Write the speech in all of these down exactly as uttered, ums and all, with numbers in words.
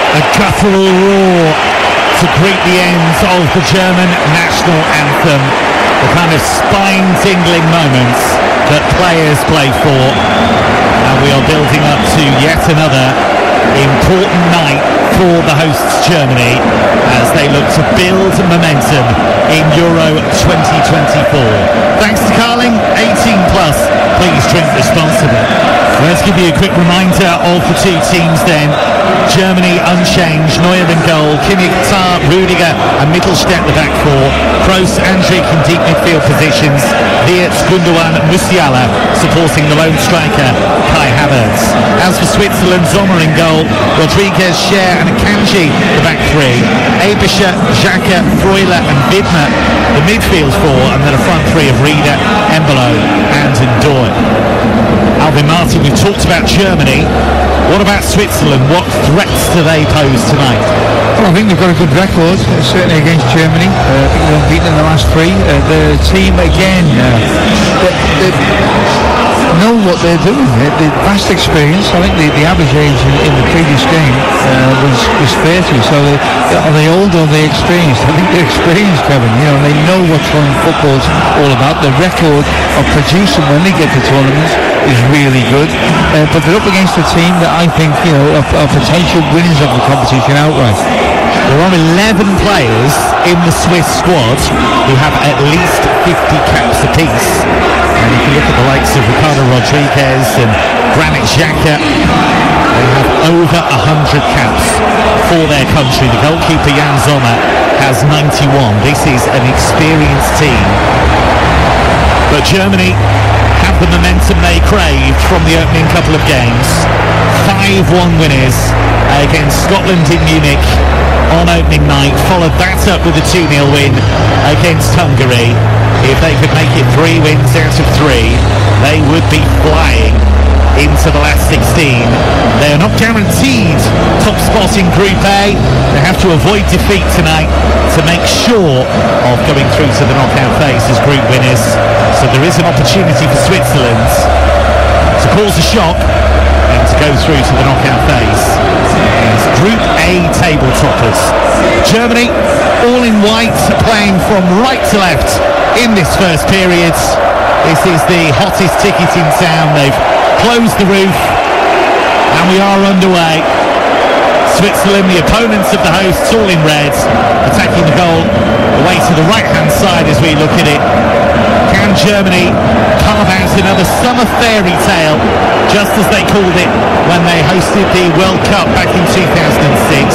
A guttural roar to greet the end of the German national anthem. The kind of spine-tingling moments that players play for. And we are building up to yet another important night for the hosts Germany as they look to build momentum in Euro twenty twenty-four. Thanks to Carling, eighteen plus. Please drink responsibly. Let's give you a quick reminder of the two teams then. Germany unchanged, Neuer in goal, Kimmich, Tah, Rudiger and Mittelstädt the back four, Kroos, Andrik in deep midfield positions, Wirtz, Gundogan, Musiala supporting the lone striker Kai Havertz. As for Switzerland, Sommer in goal, Rodriguez, Scher and Akanji the back three, Eberscher, Xhaka, Freuler and Widmer the midfield four, and then a front three of Rieder, Embolo and Ndoye. Alvin Martin, we've talked about Germany. What about Switzerland? What threats do they pose tonight? Well, I think they've got a good record, certainly against Germany. Uh, I think they've unbeaten in the last three. Uh, the team, again, uh, they, they know what they're doing. The vast experience. I think the, the average age in, in the previous game uh, was, was thirty. So they, are they old or are they experienced? I think they're experienced, Kevin. You know, they know what football's all about. The record of producing when they get to tournaments is really good, uh, but they're up against a team that I think, you know, are, are potential winners of the competition outright. There are eleven players in the Swiss squad who have at least fifty caps apiece, and if you look at the likes of Ricardo Rodriguez and Granit Xhaka, they have over one hundred caps for their country. The goalkeeper Jan Sommer has ninety-one. This is an experienced team, but Germany have the momentum they craved from the opening couple of games. five one winners against Scotland in Munich on opening night, followed that up with a two nil win against Hungary. If they could make it three wins out of three, they would be flying into the last sixteen. They are not guaranteed top spot in Group A. They have to avoid defeat tonight to make sure of going through to the knockout phase as group winners. So there is an opportunity for Switzerland to cause a shock and to go through to the knockout phase as Group A table toppers. Germany, all in white, playing from right to left in this first period. This is the hottest ticket in town. They've closed the roof and we are underway. Switzerland, the opponents of the hosts, all in red, attacking the goal away to the right hand side as we look at it. Can Germany carve out another summer fairy tale, just as they called it when they hosted the World Cup back in two thousand six?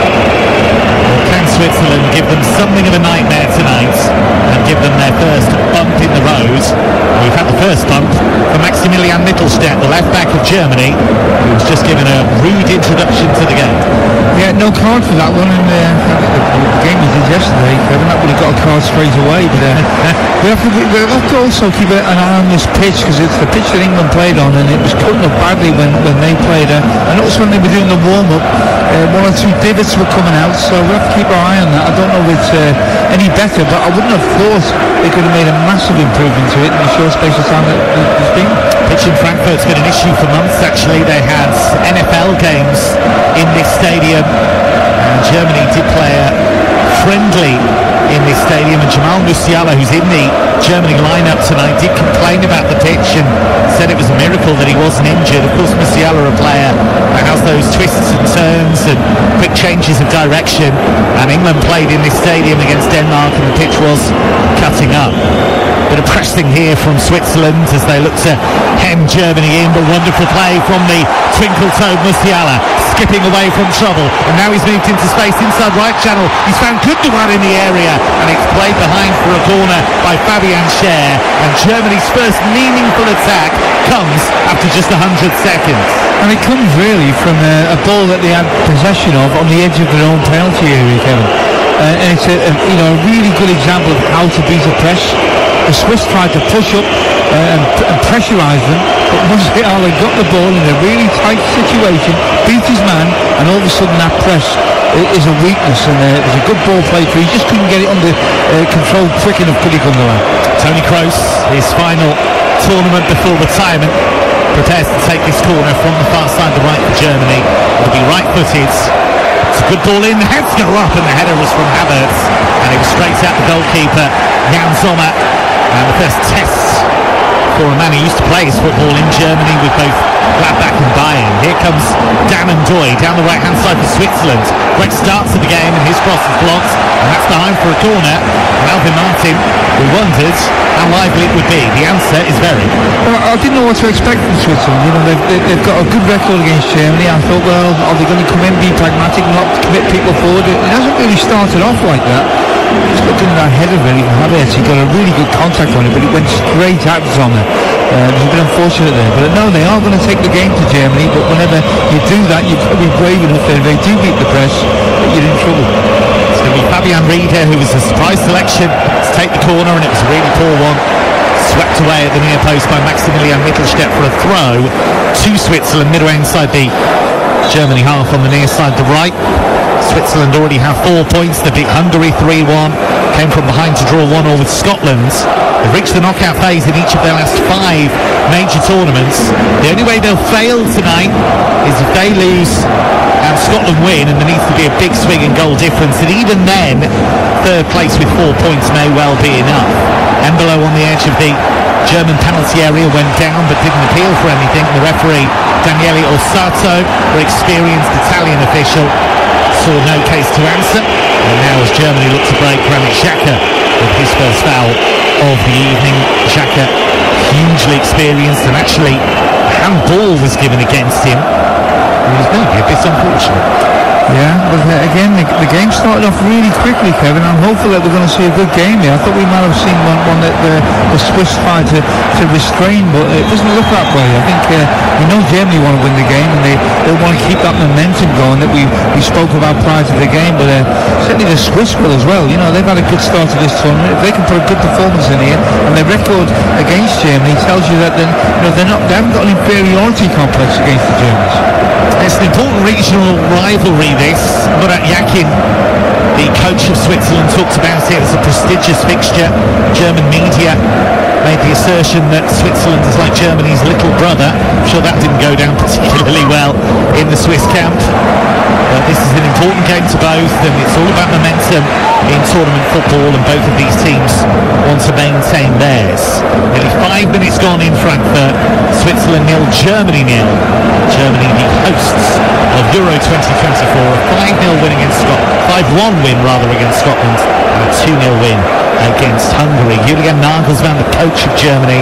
Or can Switzerland give them something of a nightmare tonight and give them their first bump in the road? We've had the first bump for Maximilian Mittelstädt, the left back of Germany, who was just given a rude introduction to the game. Yeah, no card for that one, and uh, the game we did yesterday, Kevin, that would have got a card straight away. But uh, we, have to, we have to also keep an eye on this pitch, because it's the pitch that England played on, and it was cutting up badly when, when they played. Uh, and also when they were doing the warm-up, uh, one or two divots were coming out, so we have to keep our eye on that. I don't know if it's uh, any better, but I wouldn't have thought they could have made a massive improvement to it in a short space of time that it's been. Pitch in Frankfurt's been an issue for months, actually. They had N F L games in this stadium, and Germany did play a friendly in this stadium, and Jamal Musiala, who's in the Germany lineup tonight, did complain about the pitch and said it was a miracle that he wasn't injured. Of course, Musiala, a player that has those twists and turns and quick changes of direction, and England played in this stadium against Denmark and the pitch was cutting up. Bit of pressing here from Switzerland as they look to hem Germany in, but wonderful play from the twinkle-toed Musiala, skipping away from trouble, and now he's moved into space inside right channel. He's found Gundogan in the area, and it's played behind for a corner by Fabian Schär, and Germany's first meaningful attack comes after just one hundred seconds. And it comes really from a, a ball that they had possession of on the edge of their own penalty area, Kevin. Uh, and it's a, a, you know, a really good example of how to beat a press. The Swiss tried to push up uh, and, and pressurise them, but Musiala got the ball in a really tight situation, beat his man, and all of a sudden that press is a weakness, and uh, it was a good ball play for him. He just couldn't get it under uh, control quick enough, could he, Gundogan? Toni Kroos, his final tournament before retirement, prepares to take this corner from the far side, the right for Germany. It'll be right-footed. It's a good ball in, the head's go up, and the header was from Havertz, and it was straight at the goalkeeper, Jan Sommer. And the first test for a man who used to play his football in Germany with both Gladbach and Bayern. Here comes Dan N'Doye down the right-hand side for Switzerland. Great start to the game, and his cross is blocked, and that's behind for a corner. And Alvin Martin, we wondered how lively it would be. The answer is very. Well, I didn't know what to expect from Switzerland. You know, they've, they've got a good record against Germany. I thought, well, are they going to come in, be pragmatic, not commit people forward? It hasn't really started off like that. Just looking at that header really from Havertz, he got a really good contact on it, but it went straight at Sommer. Uh, it was a bit unfortunate there. But no, they are going to take the game to Germany, but whenever you do that, you've got to be brave enough that if they do beat the press, you're in trouble. It's going to be Fabian Rieder, who was a surprise selection to take the corner, and it was a really poor one. Swept away at the near post by Maximilian Mittelstädt for a throw to Switzerland, midway inside the Germany half on the near side, the right. Switzerland already have four points. They beat Hungary three one, came from behind to draw one all with Scotland. They've reached the knockout phase in each of their last five major tournaments. The only way they'll fail tonight is if they lose and Scotland win, and there needs to be a big swing in goal difference, and even then third place with four points may well be enough. Embolo on the edge of the German penalty area went down but didn't appeal for anything. The referee Daniele Orsato, the experienced Italian official, saw no case to answer, and now as Germany look to break, Granit Xhaka with his first foul of the evening. Xhaka hugely experienced, and actually a handball was given against him. It was maybe a bit unfortunate. Yeah, but uh, again, the, the game started off really quickly, Kevin. I'm hopeful that we're going to see a good game here. I thought we might have seen one, one that the, the Swiss tried to, to restrain, but it doesn't look that way. I think uh, we know Germany want to win the game, and they, they want to keep that momentum going that we, we spoke about prior to the game, but uh, certainly the Swiss will as well. You know, they've had a good start to this tournament. If they can put a good performance in here, and their record against Germany tells you that then, you know, they're not, they haven't got an inferiority complex against the Germans. It's an important regional rivalry, this. Murat Yakin, the coach of Switzerland, talked about it as a prestigious fixture. German media made the assertion that Switzerland is like Germany's little brother. I'm sure that didn't go down particularly well in the Swiss camp. But this is an important game to both, and it's all about momentum in tournament football, and both of these teams want to maintain theirs. Nearly five minutes gone in Frankfurt. Switzerland nil, Germany nil. Germany the hosts of Euro twenty twenty-four, a five nil win against Scotland, five one win rather against Scotland, and a two nil win against Hungary. Julian Nagelsmann, the coach of Germany,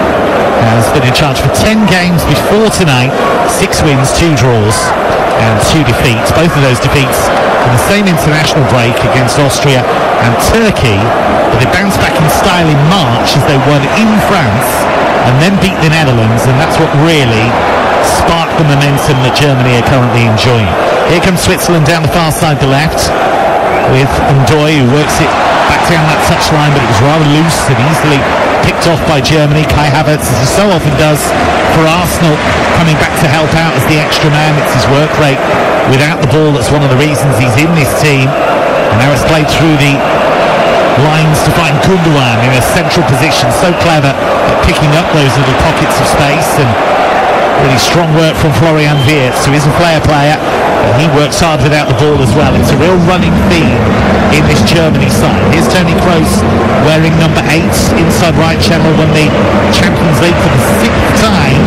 has been in charge for ten games before tonight, six wins, two draws and two defeats. Both of those defeats in the same international break against Austria and Turkey, but they bounced back in style in March as they won in France and then beat the Netherlands, and that's what really sparked the momentum that Germany are currently enjoying. Here comes Switzerland down the far side, the left, with N'Doye, who works it back down that touchline, but it was rather loose and easily picked off by Germany. Kai Havertz, as he so often does for Arsenal, coming back to help out as the extra man. It's his work rate without the ball that's one of the reasons he's in this team. And now it's played through the lines to find Gundogan in a central position, so clever at picking up those little pockets of space, and really strong work from Florian Wirtz, who is a player player, and he works hard without the ball as well. It's a real running theme in this Germany side. Here's Toni Kroos wearing number eight inside right channel, won the Champions League for the sixth time,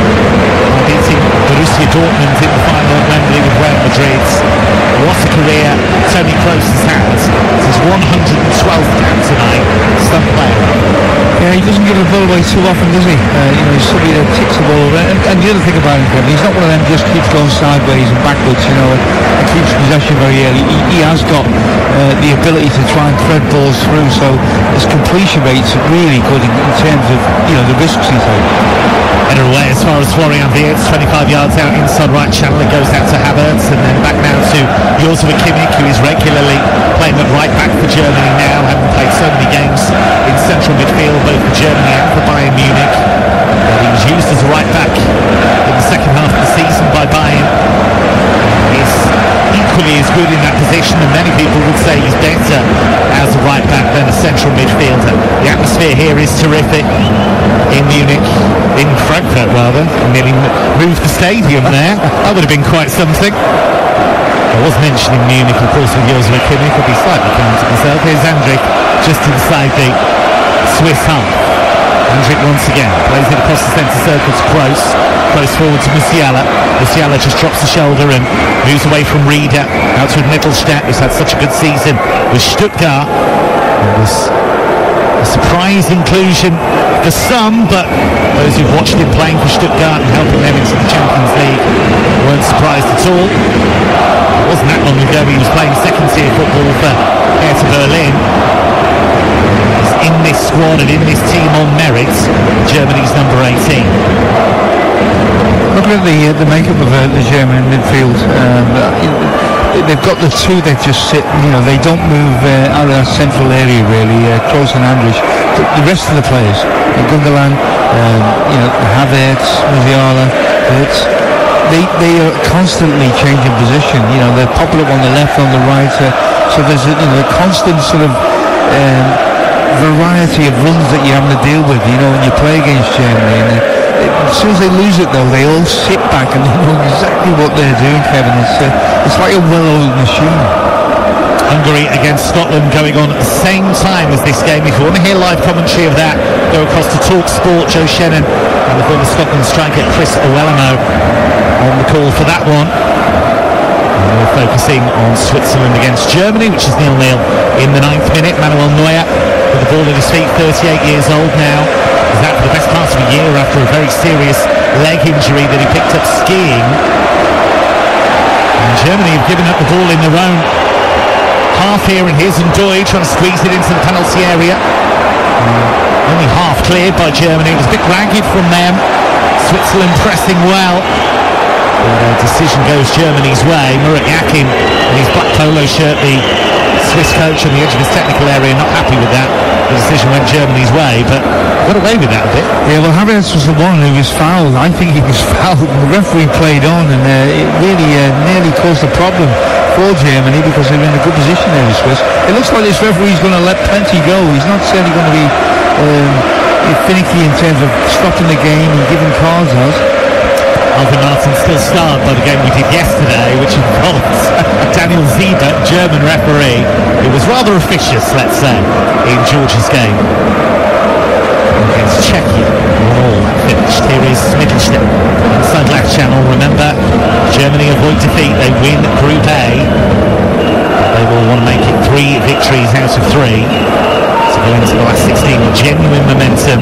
beating Borussia Dortmund in the final at Wembley with Real Madrid. What a career Toni Kroos has had. It's his one hundred twelfth cap tonight. Stump player. Yeah, he doesn't give the ball away too often, does he? Uh, you know, he's somebody that ticks the ball over. And, and the other thing about him, Kevin, he's not one of them who just keeps going sideways and backwards, you know, and, and keeps possession very early. He, he has got uh, the ability to try and thread balls through, so his completion rate's really good in, in terms of, you know, the risks he takes. Header away as far as Florian Wirtz, twenty-five yards out inside right channel. It goes out to Havertz, and then back now to Joshua Kimmich, who is regularly playing at right back for Germany now, having played so many games in central midfield, both for Germany and for Bayern Munich. But he was used as a right back in the second half of the season by Bayern. He's equally as good in that position, and many people would say he's better as a right back than a central midfielder. The atmosphere here is terrific in Munich, in Frankfurt rather. Nearly moved the stadium there. That would have been quite something. I was mentioning Munich, of course, with Joshua Kimmich. I'll be slightly kind to myself. Here's Andrik just inside the Swiss half. Andrik once again plays it across the centre circle to Kroos. Kroos forward to Musiala. Musiala just drops the shoulder and moves away from Rieder. Out to Mittelstadt, who's had such a good season with Stuttgart. It was a surprise inclusion for some, but those who've watched him playing for Stuttgart and helping them into the Champions League weren't surprised at all. It wasn't that long ago he was playing second-tier football for Hertha Berlin. In this squad and in this team on merit, Germany's number eighteen. Look at the uh, the makeup of uh, the German midfield. Um, uh, they've got the two that just sit. You know, they don't move uh, out of that central area really. Uh, Kroos and Andrich. The, the rest of the players, uh, Gundogan, um, you know, Havertz, Musiala, Wirtz, they they are constantly changing position. You know, they're popping up on the left, on the right. Uh, so there's a, you know, a constant sort of Um, variety of runs that you're having to deal with, you know, when you play against Germany. And uh, as soon as they lose it, though, they all sit back and they know exactly what they're doing, Kevin. It's, uh, it's like a well-oiled machine. Hungary against Scotland going on at the same time as this game. If you want to hear live commentary of that, go across to Talk Sport. Joe Shannon and the former Scotland striker Chris Owellamo on the call for that one. And we're focusing on Switzerland against Germany, which is nil nil in the ninth minute. Manuel Neuer with the ball at his feet, thirty-eight years old now. He's out for the best part of a year after a very serious leg injury that he picked up skiing. And Germany have given up the ball in their own half here, and here's Ndoye trying to squeeze it into the penalty area. Um, only half cleared by Germany. It was a bit ragged from them. Switzerland pressing well. The decision goes Germany's way. Murat Yakin in his black polo shirt, the Swiss coach on the edge of his technical area, not happy with that. The decision went Germany's way, but got away with that a bit. Yeah, well, Havertz was the one who was fouled. I think he was fouled. The referee played on, and uh, it really uh, nearly caused a problem for Germany because they're in a good position there, the Swiss. It looks like this referee's going to let plenty go. He's not certainly going to be um, finicky in terms of stopping the game and giving cards out. Alvin Martin still starred by the game we did yesterday, which involved Daniel Zieber, German referee. It was rather officious, let's say, in Georgia's game against Czechia. All that finished. Here is Mittelstadt inside left channel. Remember, Germany avoid defeat. They win Group A. They will want to make it three victories out of three to go into the last sixteen with genuine momentum.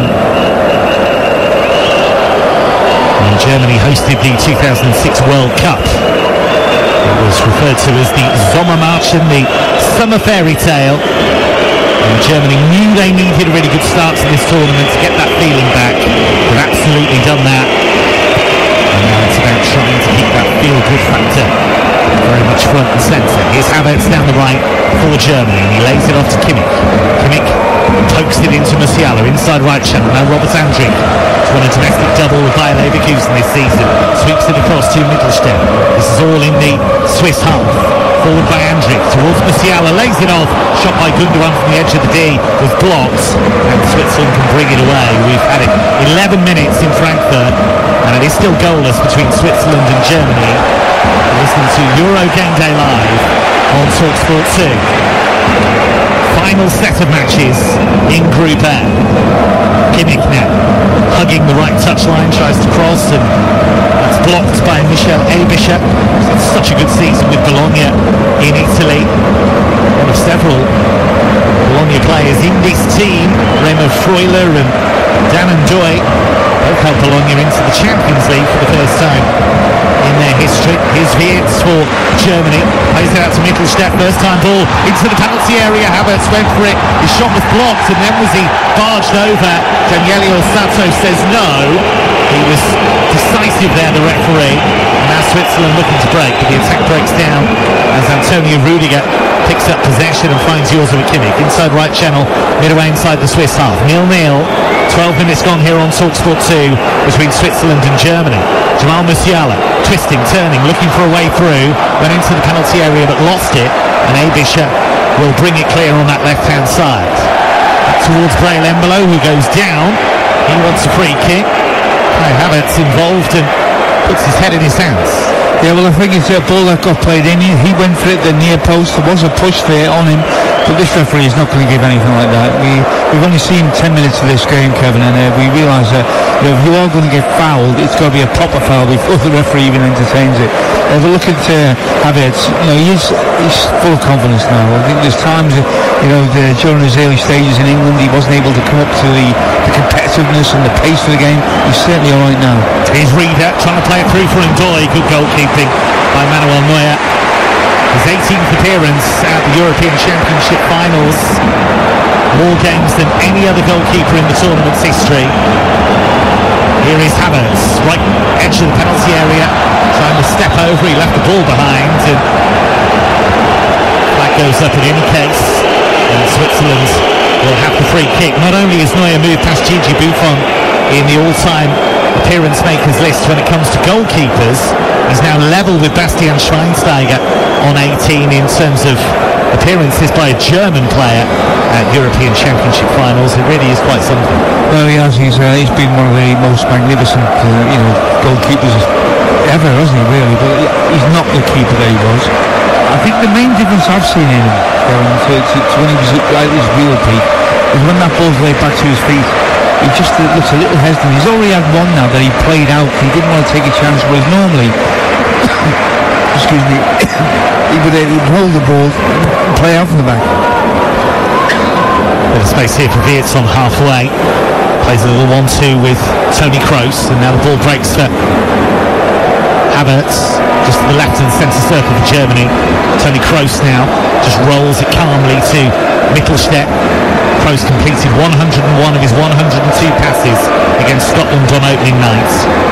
Germany hosted the two thousand six World Cup. It was referred to as the Sommermärchen, the summer fairy tale. And Germany knew they needed a really good start to this tournament to get that feeling back. They've absolutely done that. And now it's about trying to keep that feel-good factor very much front and centre. Here's Havertz down the right for Germany, and he lays it off to Kimmich. Kimmich pokes it into Musiala, inside right channel. Now Robert Andrich has won a domestic double with Bayer Leverkusen this season. Sweeps it across to Mittelstadt. This is all in the Swiss half. Forward by Andrich towards Musiala, lays it off. Shot by Gundogan from the edge of the D was blocked, and Switzerland can bring it away. We've had it eleven minutes in Frankfurt, and it is still goalless between Switzerland and Germany. We're listening to Euro Game Day Live on TalkSport two. Final set of matches in Group A. Kimmich now hugging the right touchline, tries to cross, and that's blocked by Michel Aebischer. He's had such a good season with Bologna in Italy. One of several Bologna players in this team, Remo Freuler and Dan Ndoye, both helped Bologna into the Champions League for the first time in their history. Here's Wirtz for Germany. Plays it out to Mittelstadt. First time ball into the penalty area. Havertz went for it. His shot was blocked, and then was he barged over? Daniele Orsato says no. He was decisive there, the referee. And now Switzerland looking to break, but the attack breaks down as Antonio Rudiger picks up possession and finds Joshua Kimmich inside right channel, midway inside the Swiss half. nil nil. twelve minutes gone here on TalkSport two between Switzerland and Germany. Jamal Musiala twisting, turning, looking for a way through, went into the penalty area but lost it, and Aebischer will bring it clear on that left hand side. Back towards Breel Embolo, who goes down. He wants a free kick. Kai Havertz involved and puts his head in his hands. Yeah, well, I think it's a ball that got played in. He, he went for it, the near post. There was a push there on him, but this referee is not going to give anything like that. We, we've only seen ten minutes of this game, Kevin, and uh, we realise that you know, if you are going to get fouled, it's got to be a proper foul before the referee even entertains it. Uh, but look at uh, Havertz. You know, he's, he's full of confidence now. I think there's times, you know, the, during his early stages in England, he wasn't able to come up to the, the competitiveness and the pace of the game. He's certainly all right now. Here's Rieder trying to play it through for Ndoye. Good goalkeeping by Manuel Neuer. His eighteenth appearance at the European Championship finals. More games than any other goalkeeper in the tournament's history. Here is Havertz, right edge of the penalty area, trying to step over. He left the ball behind, and that goes up in any case. And Switzerland will have the free kick. Not only has Neuer moved past Gigi Buffon in the all-time appearance makers list when it comes to goalkeepers, he's now level with Bastian Schweinsteiger on eighteen in terms of appearances by a German player at European Championship finals. It really is quite something. Well, he has. He's, uh, he's been one of the most magnificent, uh, you know, goalkeepers ever, hasn't he? Really, but he's not the keeper that he was. I think the main difference I've seen in him, Kevin, to, to, to when he was at his real peak, is when that ball's laid back to his feet. He just uh, looks a little hesitant. He's already had one now that he played out. He didn't want to take a chance, whereas normally, excuse me, he would, uh, he would hold the ball and play out from the back. Bit of space here for Wirtz on halfway. Plays a little one two with Toni Kroos, and now the ball breaks for Havertz, just to the left and centre circle for Germany. Toni Kroos now just rolls it calmly to Mittelstädt. Kroos completed one hundred and one of his one hundred and two passes against Scotland on opening night.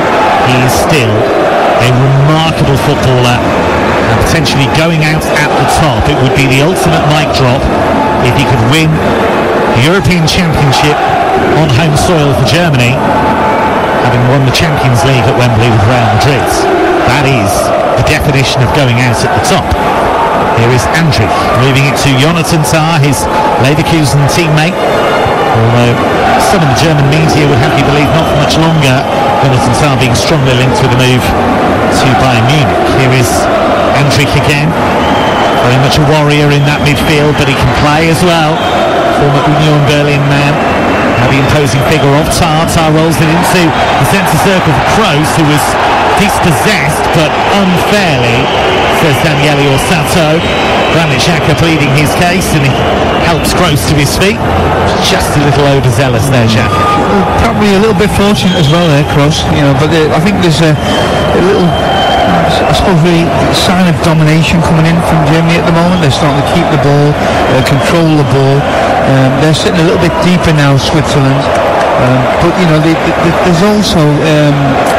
He is still a remarkable footballer, and potentially going out at the top. It would be the ultimate mic drop if he could win the European Championship on home soil for Germany, having won the Champions League at Wembley with Real Madrid. That is the definition of going out at the top. Here is Andrich moving it to Jonathan Tah, his Leverkusen teammate. Although some of the German media would have you believe not for much longer, Jonathan Tah being strongly linked with a move to Bayern Munich. Here is Andrich again, very much a warrior in that midfield, but he can play as well. Former Union Berlin man, now the imposing figure of Tah. Tah rolls it into the centre circle for Kroos, who was dispossessed but unfairly, says Daniele Orsato. Granit Xhaka pleading his case, and he helps Kroos to his feet. Just a little overzealous there, Xhaka. Probably a little bit fortunate as well there, Kroos. You know, but uh, I think there's a, a little, I suppose, really sign of domination coming in from Germany at the moment. They're starting to keep the ball, uh, control the ball. Um, they're sitting a little bit deeper now, Switzerland. Um, but you know, they, they, there's also. Um,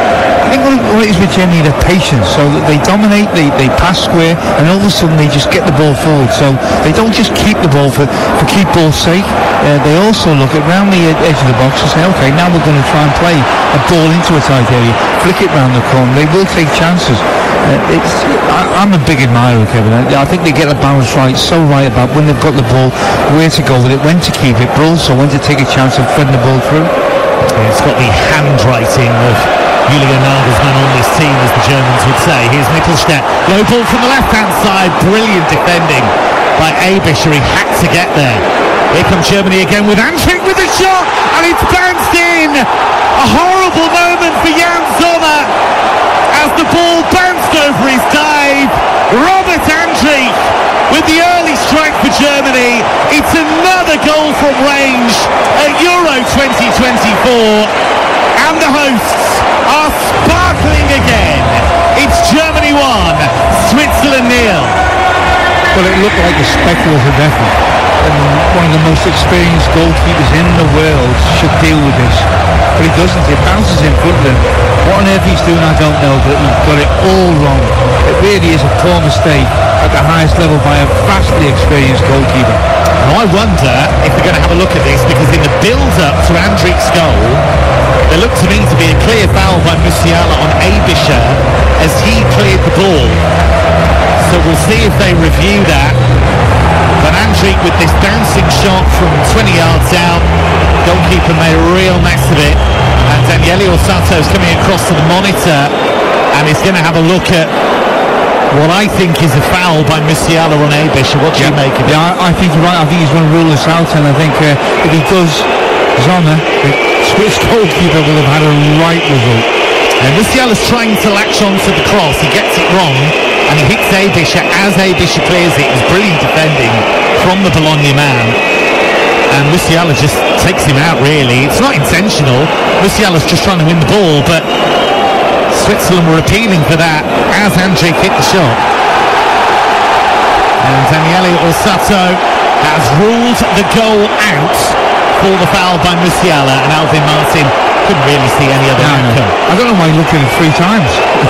I think what, what it is with Germany, their patience, so that they dominate, they, they pass square, and all of a sudden they just get the ball forward. So they don't just keep the ball for, for keep ball's sake. Uh, they also look at round the edge of the box and say, okay, now we're going to try and play a ball into a tight area, flick it round the corner. They will take chances. Uh, it's, I, I'm a big admirer, Kevin. I, I think they get the balance right, so right about when they've got the ball, where to go with it, when to keep it, but also when to take a chance of threading the ball through. Yeah, it's got the handwriting of Julian Nagelsmann on this team, as the Germans would say. Here's Mittelstädt, low ball from the left-hand side, brilliant defending by Abischer. He had to get there. Here comes Germany again with Andrich with a shot, and it's bounced in. A horrible moment for Jan Sommer as the ball bounced over his dive. Robert Andrich with the early strike for Germany. It's another goal from range at Euro twenty twenty-four, and the hosts are sparkling again. It's Germany one, Switzerland nil. Well, it looked like a speculative effort, and one of the most experienced goalkeepers in the world should deal with this, but he doesn't. It bounces in front of him. What on earth he's doing, I don't know, but he's got it all wrong. It really is a poor mistake at the highest level by a vastly experienced goalkeeper. Now I wonder if we're going to have a look at this, because in the build-up to Andrich's goal, there looked to me to be a clear foul by Musiala on Abischer as he cleared the ball. So we'll see if they review that. But Andrich with this bouncing shot from twenty yards out, goalkeeper made a real mess of it. And Daniele Orsato is coming across to the monitor and is going to have a look at what I think is a foul by Musiala on Abish. What do yeah. you make of it? Yeah, I, I think you're right. I think he's going to rule this out, and I think uh, if he does, Zona, the Swiss goalkeeper, will have had a right result. And Musiala's trying to latch on to the cross. He gets it wrong, and he hits Abish as Abish clears it. It's brilliant defending from the Bologna man. And Musiala just takes him out, really. It's not intentional. Musiala's just trying to win the ball, but Switzerland were appealing for that as Andrik hit the shot. And Daniele Orsato has ruled the goal out for the foul by Musiala, and Alvin Martin couldn't really see any other no, outcome. No. I don't know why he looked at it three times.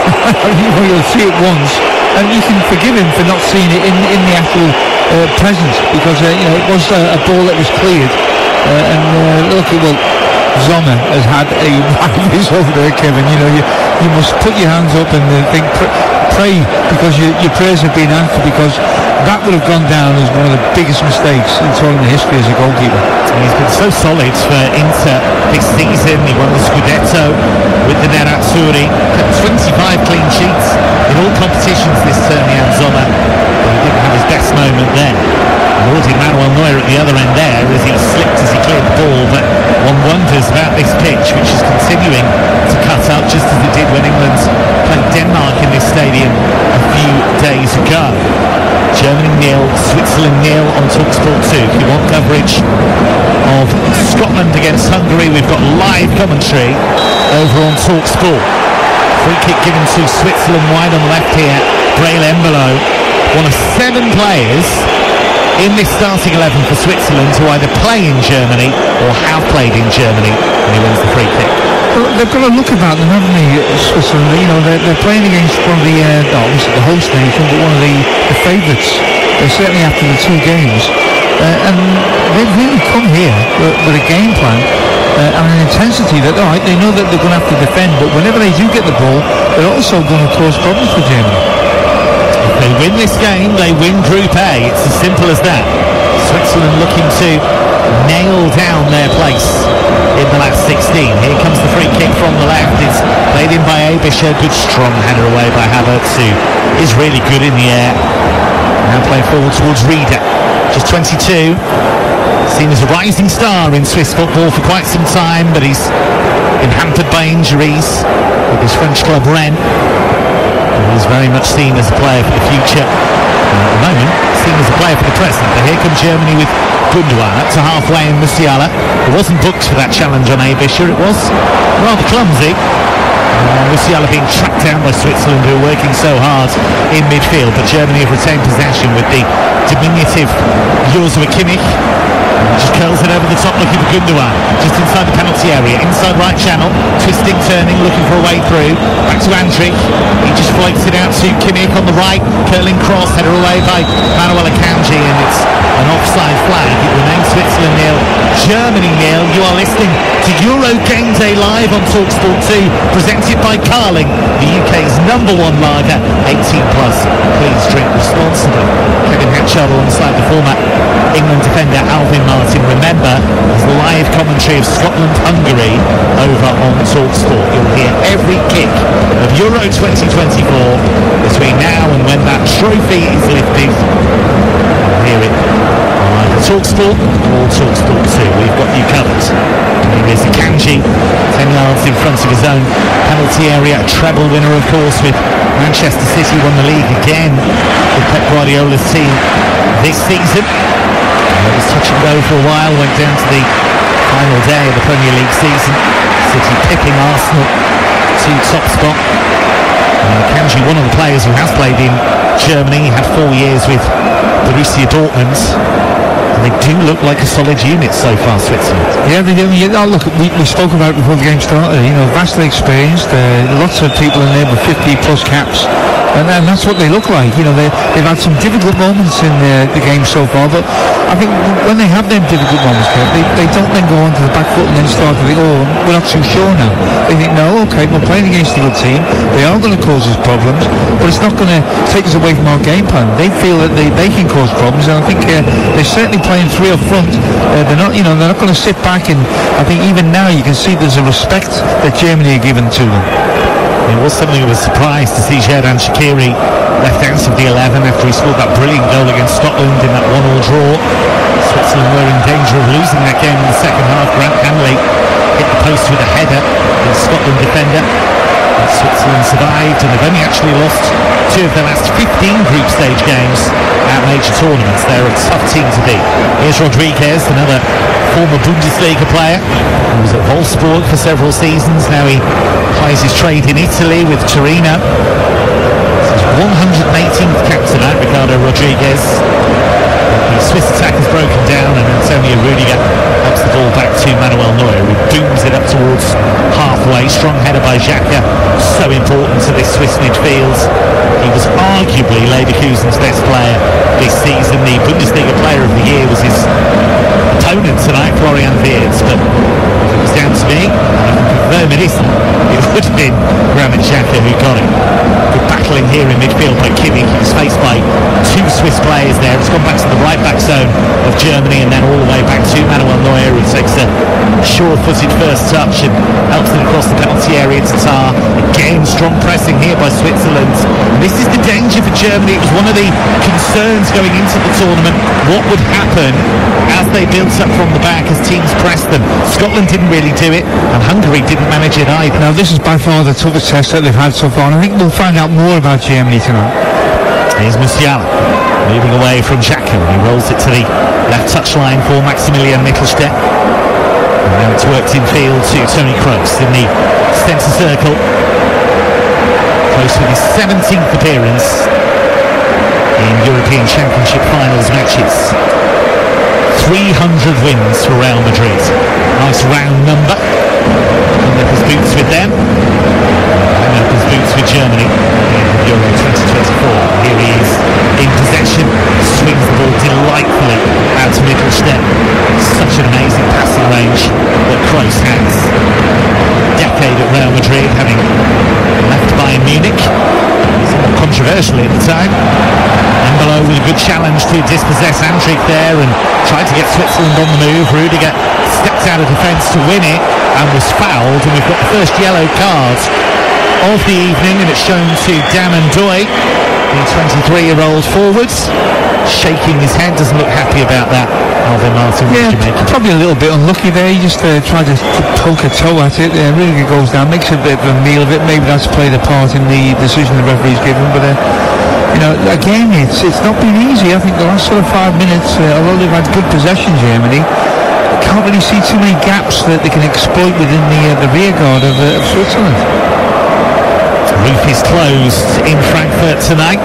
You know, you'll see it once, and you can forgive him for not seeing it in, in the actual uh, presence, because uh, you know, it was a, a ball that was cleared. Uh, and uh, look, well, Zona has had a right result there, Kevin. You know, you, you must put your hands up and uh, think, pr- pray, because your, your prayers have been answered, because that would have gone down as one of the biggest mistakes in the history as a goalkeeper. And he's been so solid for Inter this season. He won the Scudetto with the Nerazzurri, twenty-five clean sheets in all competitions this term, Jan Zona. But he didn't have his best moment there. Nor did Manuel Neuer at the other end there, as he slipped as he cleared the ball. But one wonders about this pitch, which is continuing to cut up, just as it did when England played Denmark in this stadium a few days ago. Germany nil, Switzerland nil on TalkSport two. If you want coverage of Scotland against Hungary, we've got live commentary over on TalkSport. Free kick given to Switzerland, wide on the left here. Breel Embolo, one of seven players in this starting eleven for Switzerland to either play in Germany or have played in Germany, and he wins the free kick. Well, they've got a look about them, haven't they, Switzerland? You know, they're, they're playing against one of the, uh, not obviously the host nation, but one of the, the favourites, uh, certainly after the two games. Uh, and they've really come here with, with a game plan uh, and an intensity that, all right, they know that they're going to have to defend, but whenever they do get the ball, they're also going to cause problems for Germany. If they win this game, they win Group A. It's as simple as that. Switzerland looking to nail down their place in the last sixteen. Here comes the free kick from the left. It's played in by Abish. A good strong header away by Havertz, who is really good in the air. Now playing forward towards Rieder, just twenty-two. Seen as a rising star in Swiss football for quite some time, but he's been hampered by injuries with his French club Rennes. He's very much seen as a player for the future. And at the moment, seen as a player for the present. But here comes Germany with Gundogan up to halfway in Musiala. It wasn't booked for that challenge on Abish. It was rather clumsy. Uh, Musiala being tracked down by Switzerland, who are working so hard in midfield. But Germany have retained possession with the diminutive Joshua Kimmich. Just curls it over the top, looking for Gundogan, just inside the penalty area, inside right channel, twisting, turning, looking for a way through. Back to Andrik. He just floats it out to Kimmich on the right, curling cross, header away by Manuel Akanji, and it's an offside flag. It remains Switzerland nil, Germany nil. You are listening to Euro Game Day live on TalkSport two, presented by Carling, the U K's number one lager, eighteen plus. Please drink responsibly. Kevin Hatchard alongside the former England defender Alvin Martin. Remember, there's live commentary of Scotland-Hungary over on TalkSport. You'll hear every kick of Euro twenty twenty-four between now and when that trophy is lifted. You'll hear it on either TalkSport or TalkSport two. We've got you covered. Here's Akanji, ten yards in front of his own penalty area. A treble winner, of course, with Manchester City. Won the league again with Pep Guardiola's team this season. It was touch and go for a while, went down to the final day of the Premier League season. City pipping Arsenal to top spot. Uh, Akanji, one of the players who has played in Germany, had four years with Borussia Dortmund. And they do look like a solid unit so far, Switzerland. Yeah, they do. Yeah, oh, look, we, we spoke about it before the game started. You know, vastly experienced. Uh, lots of people in there with fifty plus caps. And, and that's what they look like. You know, they, they've had some difficult moments in the, the game so far, but I think when they have them difficult moments, they, they don't then go onto the back foot and then start to think, oh, we're not too sure now. They think, no, okay, we're playing against a good team. They are going to cause us problems, but it's not going to take us away from our game plan. They feel that they, they can cause problems, and I think uh, they're certainly playing three up front. Uh, they're not, you know, they're not going to sit back, and I think even now you can see there's a respect that Germany are given to them. It was something of a surprise to see Xherdan Shaqiri left out of the eleven after he scored that brilliant goal against Scotland in that one all draw. Switzerland were in danger of losing that game in the second half. Grant Hanley hit the post with a header, the Scotland defender. And Switzerland survived, and they've only actually lost two of their last fifteen group stage games at major tournaments. They're a tough team to beat. Here's Rodriguez, another former Bundesliga player who was at Wolfsburg for several seasons. Now he plies his trade in Italy with Torino. It's his one hundred eighteenth cap tonight, Ricardo Rodriguez. The Swiss attack has broken down, and Antonio Rudiger helps the ball back to Manuel Neuer, who booms it up towards halfway. Strong header by Xhaka, so important to this Swiss midfield. He was arguably Leverkusen's best player this season. The Bundesliga Player of the Year was his opponent tonight, Florian Wirtz, but if it was down to me, I can confirm it isn't. It would have been Granit Xhaka who got it. Good battling here in midfield by Kimmich. He was faced by two Swiss players there. It's gone back to the right back zone of Germany and then all the way back to Manuel Neuer, who takes a sure-footed first touch and helps it across the penalty area to Tar. Again, strong pressing here by Switzerland. And this is the danger for Germany. It was one of the concerns going into the tournament. What would happen as they built up from the back as teams pressed them? Scotland didn't really do it, and Hungary didn't manage it either. Now, this is by far the toughest test that they've had so far, and I think we'll find out more about Germany tonight. Here's Musiala moving away from Xhaka, and he rolls it to the left touchline for Maximilian Mittelstadt. And now it's worked in field to Toni Kroos in the centre circle. Kroos with his seventeenth appearance in European Championship finals matches. three hundred wins for Real Madrid. Nice round number. His boots with them. And his boots with Germany in Euro twenty twenty-four. Here he is in possession. Swings the ball delightfully out to Mittelstadt. Such an amazing passing range that Kroos has. Decade at Real Madrid, having left Bayern Munich. Somewhat controversially at the time. Embolo with a good challenge to dispossess Andrich there and tried to get Switzerland on the move. Rudiger stepped out of defence to win it and was fouled, and we've got the first yellow card of the evening, and it's shown to Damon Doy, the twenty-three-year-old forward, shaking his head, doesn't look happy about that. Alvin Martin, yeah, probably a little bit unlucky there. He just uh, tried to poke a toe at it. Uh, Rudiger goes down, makes a bit of a meal of it. Maybe that's played a part in the decision the referee's given, but uh, you know, again, it's it's not been easy. I think the last sort of five minutes, uh, although they've had good possession, Germany, can't really see too many gaps that they can exploit within the uh, the rear guard of, uh, of Switzerland. Roof is closed in Frankfurt tonight.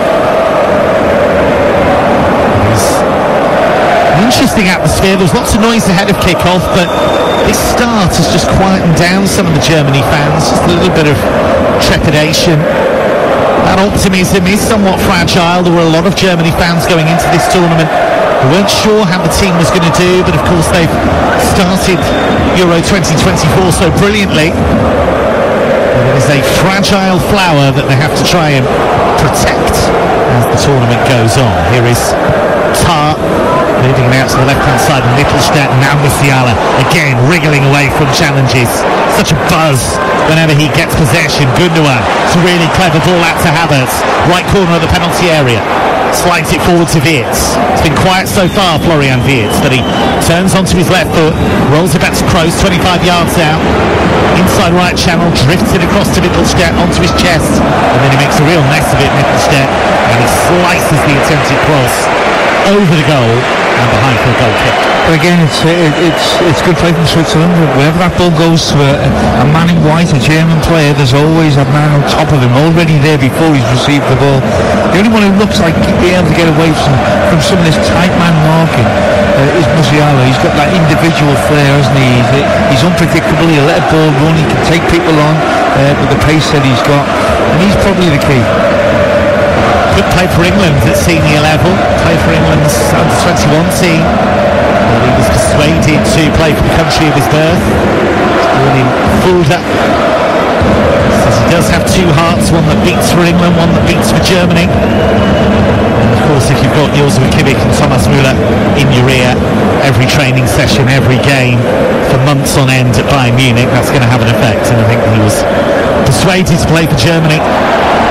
There's an interesting atmosphere. There's lots of noise ahead of kick-off, but this start has just quietened down some of the Germany fans. Just a little bit of trepidation. That optimism is somewhat fragile. There were a lot of Germany fans going into this tournament who weren't sure how the team was going to do, but of course they've started Euro twenty twenty-four so brilliantly. But it is a fragile flower that they have to try and protect as the tournament goes on. Here is Tar moving him out to the left-hand side of Mittelstadt. Now Musiala again wriggling away from challenges. Such a buzz whenever he gets possession. Gundogan, it's a really clever ball out to Havertz, right corner of the penalty area. Slides it forward to Wirtz. It's been quiet so far, Florian Wirtz, but he turns onto his left foot, rolls it back to Kroos, twenty-five yards out, inside right channel, drifts it across to Mittelstadt onto his chest, and then he makes a real mess of it, Mittelstadt, and he slices the attempted cross over the goal and behind for a goal kick. But again, it's it, it's it's good play from Switzerland. Wherever that ball goes to a, a man in white, a German player, there's always a man on top of him, already there before he's received the ball. The only one who looks like he'd be able to get away from, from some of this tight man marking uh, is Musiala. He's got that individual flair, hasn't he? He's, he's unpredictable, he'll let a ball run, he can take people on uh, with the pace that he's got, and he's probably the key. Could play for England at senior level, play for England's under twenty-one team. But he was persuaded to play for the country of his birth. He's born in Fulda. Says he does have two hearts, one that beats for England, one that beats for Germany. And of course, if you've got Joshua Kimmich and Thomas Müller in your ear, every training session, every game, for months on end at Bayern Munich, that's going to have an effect. And I think he was persuaded to play for Germany.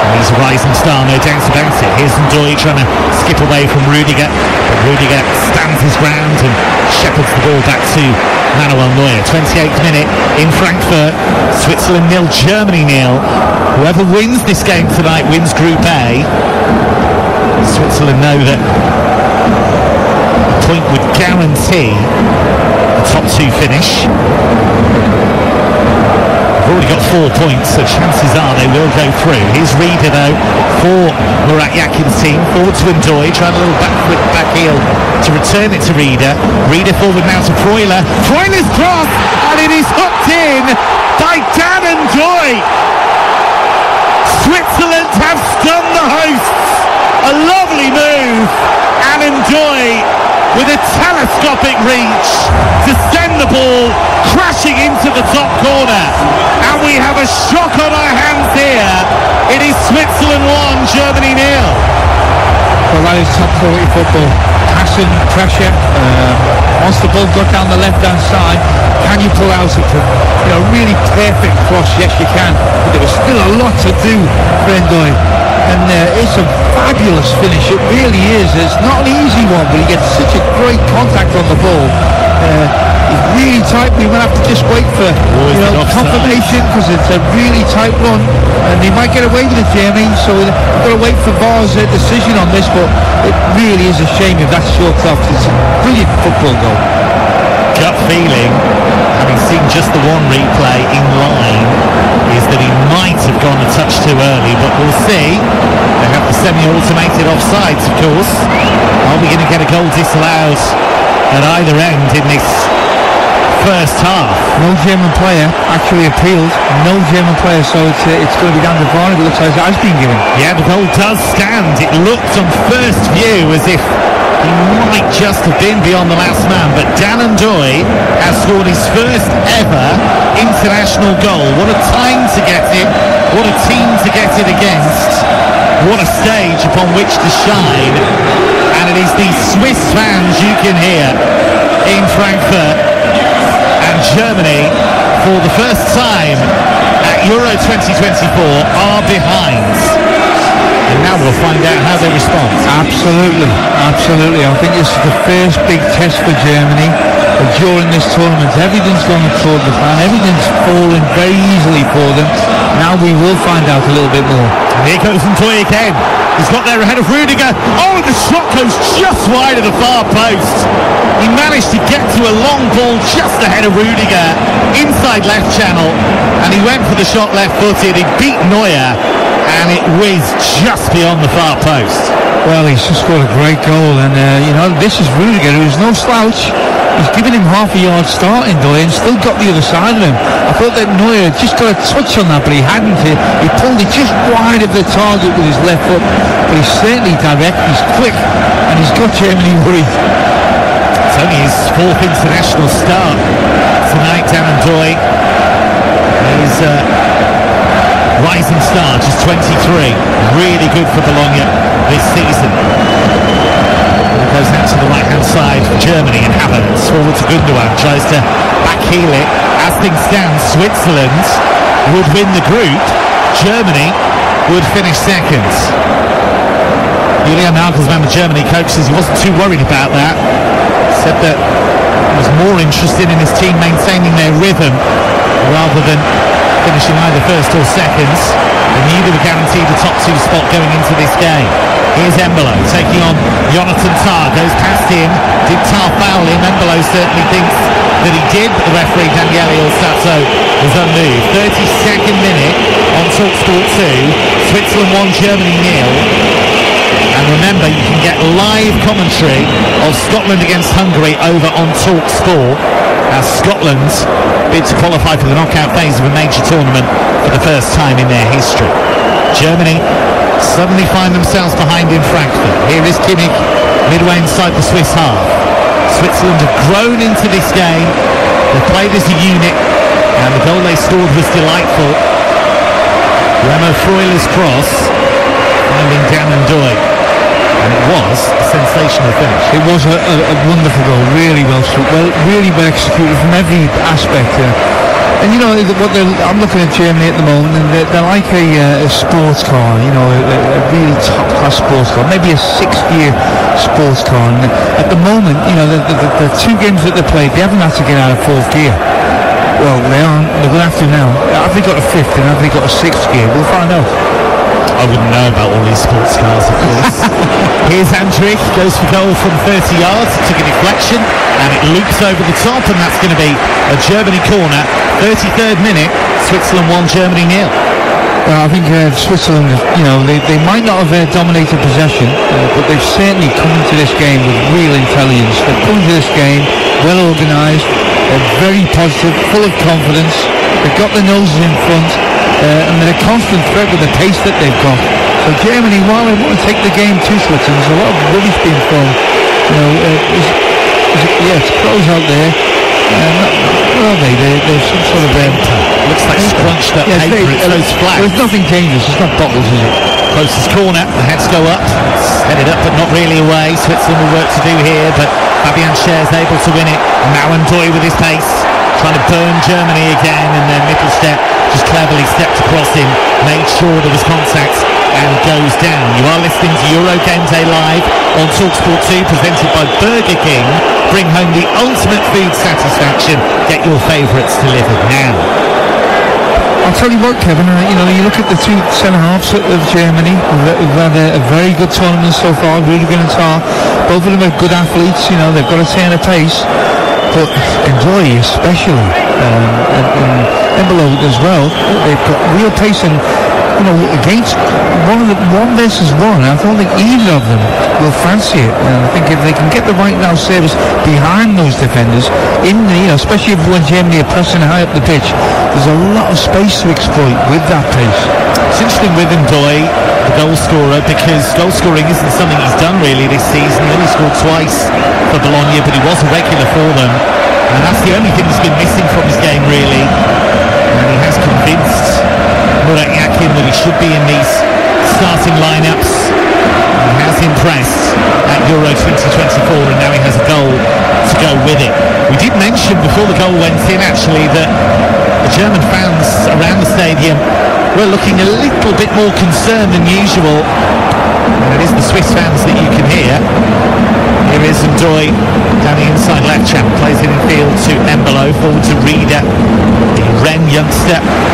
He's a rising star, no doubt about it. Here's Ndoye trying to skip away from Rudiger. But Rudiger stands his ground and shepherds the ball back to Manuel Neuer. twenty-eighth minute in Frankfurt. Switzerland nil, Germany nil. Whoever wins this game tonight wins Group A. Switzerland know that a point would guarantee the top two finish. Already got four points, so chances are they will go through. Here's Rieder though for Murat Yakin's team. Forward to Ndoye, trying a little back foot, back heel to return it to Rieder. Rieder forward now to Freuler. Freuler's cross, and it is hooked in by Dan Ndoye. Switzerland have stunned the hosts. A lovely move, and Ndoye with a telescopic reach to send the ball crashing into the top corner. And we have a shock on our hands here. It is Switzerland one, Germany nil. Well, that is top quality football. Passing, pressure. Um, once the ball got down the left-hand side, can you pull out a you know, really perfect cross? Yes, you can. But there was still a lot to do for Ndoye. And uh, it's a fabulous finish. It really is. It's not an easy one, but he gets such a great contact on the ball. Uh, it's really tight. We might have to just wait for you know, confirmation, because it's a really tight run, and they might get away with it, Jamie. So we've got to wait for V A R's uh, decision on this. But it really is a shame if that's short off. It's a brilliant football goal. Gut feeling, having seen just the one replay in line, is that he might have gone a touch too early, but we'll see. They have the semi-automated offsides, of course. Are we going to get a goal disallowed at either end in this first half? No German player actually appealed. No German player, so it's uh, it's going to be down to V A R. It looks like it has been given. Yeah, the goal does stand. It looked on first view as if he might just have been beyond the last man, but Dan Ndoye has scored his first ever international goal. What a time to get it. What a team to get it against. What a stage upon which to shine. And it is the Swiss fans you can hear in Frankfurt. And Germany, for the first time at Euro twenty twenty-four, are behind. And now we'll find out how they respond. Absolutely, absolutely. I think this is the first big test for Germany during this tournament. Everything's gone according to plan. Everything's fallen very easily for them. Now we will find out a little bit more. And here goes Ndoye again. He's got there ahead of Rudiger. Oh, the shot goes just wide of the far post. He managed to get to a long ball just ahead of Rudiger, inside left channel, and he went for the shot left-footed. He beat Neuer, and it whizzed just beyond the far post. Well, he's just scored a great goal, and uh, you know, this is Rudiger, who's no slouch. He's given him half a yard start in Ndoye and still got the other side of him. I thought that Neuer just got a touch on that, but he hadn't. He, he pulled it just wide of the target with his left foot, but he's certainly direct, he's quick, and he's got Germany worried. It's only his fourth international start tonight, Dan Ndoye. He's a rising star, just twenty-three. Really good for Bologna this season. Goes out to the right-hand side for Germany, and Havertz forward to Gundogan, tries to backheel it. As things stand, Switzerland would win the group. Germany would finish second. Julian Nagelsmann, the Germany coach, says he wasn't too worried about that. Said that he was more interested in his team maintaining their rhythm rather than finishing either first or seconds. They knew they were guaranteed the top two spot going into this game. Here's Embolo taking on Jonathan Tah, goes past him. Did Tah foul him? Embolo certainly thinks that he did, but the referee Daniele Orsato was unmoved. thirty-second minute on TalkSport two, Switzerland one, Germany nil. And remember, you can get live commentary of Scotland against Hungary over on TalkSport, as Scotland bid to qualify for the knockout phase of a major tournament for the first time in their history. Germany suddenly find themselves behind in Frankfurt. Here is Kimmich, midway inside the Swiss half. Switzerland have grown into this game. They've played as a unit, and the goal they scored was delightful. Remo Freuler's cross, finding Dan Ndoye. And it was a sensational finish. It was a, a, a wonderful goal, really well struck, well, really well executed from every aspect. Uh, And you know what? I'm looking at Germany at the moment, and they're, they're like a, uh, a sports car. You know, a, a real top-class sports car, maybe a six-gear sports car. And at the moment, you know, the, the, the two games that they played, they haven't had to get out of fourth gear. Well, they aren't. They're going to have to now. Have they got a fifth, and have they got a sixth gear? We'll find out. I wouldn't know about all these sports cars, of course. Here's Andrich, goes for goal from thirty yards, took a deflection, and it loops over the top, and that's going to be a Germany corner. thirty-third minute, Switzerland one, Germany nil. Well, I think uh, Switzerland, you know, they, they might not have uh, dominated possession, uh, but they've certainly come into this game with real intelligence. They've come into this game well organised, uh, very positive, full of confidence. They've got their noses in front. Uh, and they're a constant threat with the pace that they've got. So Germany, while they want to take the game to Switzerland, there's a lot of rubbish being thrown. You know, uh, is, is it, yeah, it's pros out there. Uh, not, what are they? They're, they're some sort of... Um, looks like scrunched up yeah, paper, it throws flags. There's nothing dangerous, it's not bottles, is it? Closest corner, the heads go up. It's headed up but not really away. Switzerland will work to do here, but Fabian Schär is able to win it. Now Ndoye with his pace, trying to burn Germany again, and then Mittelstädt just cleverly stepped across him, made sure there was contact, and goes down. You are listening to Euro Game Day Live on TalkSport two, presented by Burger King. Bring home the ultimate food satisfaction. Get your favourites delivered now. I'll tell you what, Kevin, uh, you know, you look at the two centre-halves of Germany, who've had a, a very good tournament so far, Rudiger and Tah. Both of them are good athletes, you know, they've got a turn of pace. But Ndoye especially, um, and, and Embolo as well, they've got real pace, and you know, against one of the one versus one, I don't think either of them will fancy it. And I think if they can get the right now service behind those defenders, in the, you know, especially if when Germany are pressing high up the pitch, there's a lot of space to exploit with that pace. It's interesting with Ndoye, the goal scorer, because goal scoring isn't something he's done really this season. He only scored twice for Bologna, but he was a regular for them, and that's the only thing he's been missing from his game really. And he has convinced Murat Yakin that he should be in these starting lineups. He has impressed at Euro twenty twenty-four, and now he has a goal to go with it. We did mention before the goal went in actually that the German fans around the stadium were looking a little bit more concerned than usual, and it is the Swiss fans that you can hear. Here is Ndoye down the inside left channel, plays it in field to Embolo, forward to Rieder, the Rennes youngster.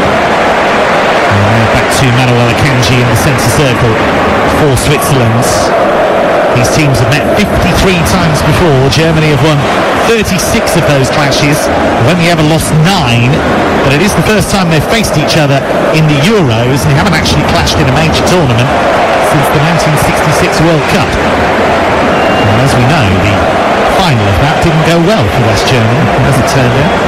And back to Manuel Akanji in the centre circle for Switzerland. These teams have met fifty-three times before. Germany have won thirty-six of those clashes. They've only ever lost nine, but it is the first time they've faced each other in the Euros, and they haven't actually clashed in a major tournament since the nineteen sixty-six World Cup. And as we know, the final of that didn't go well for West Germany, as it turned out.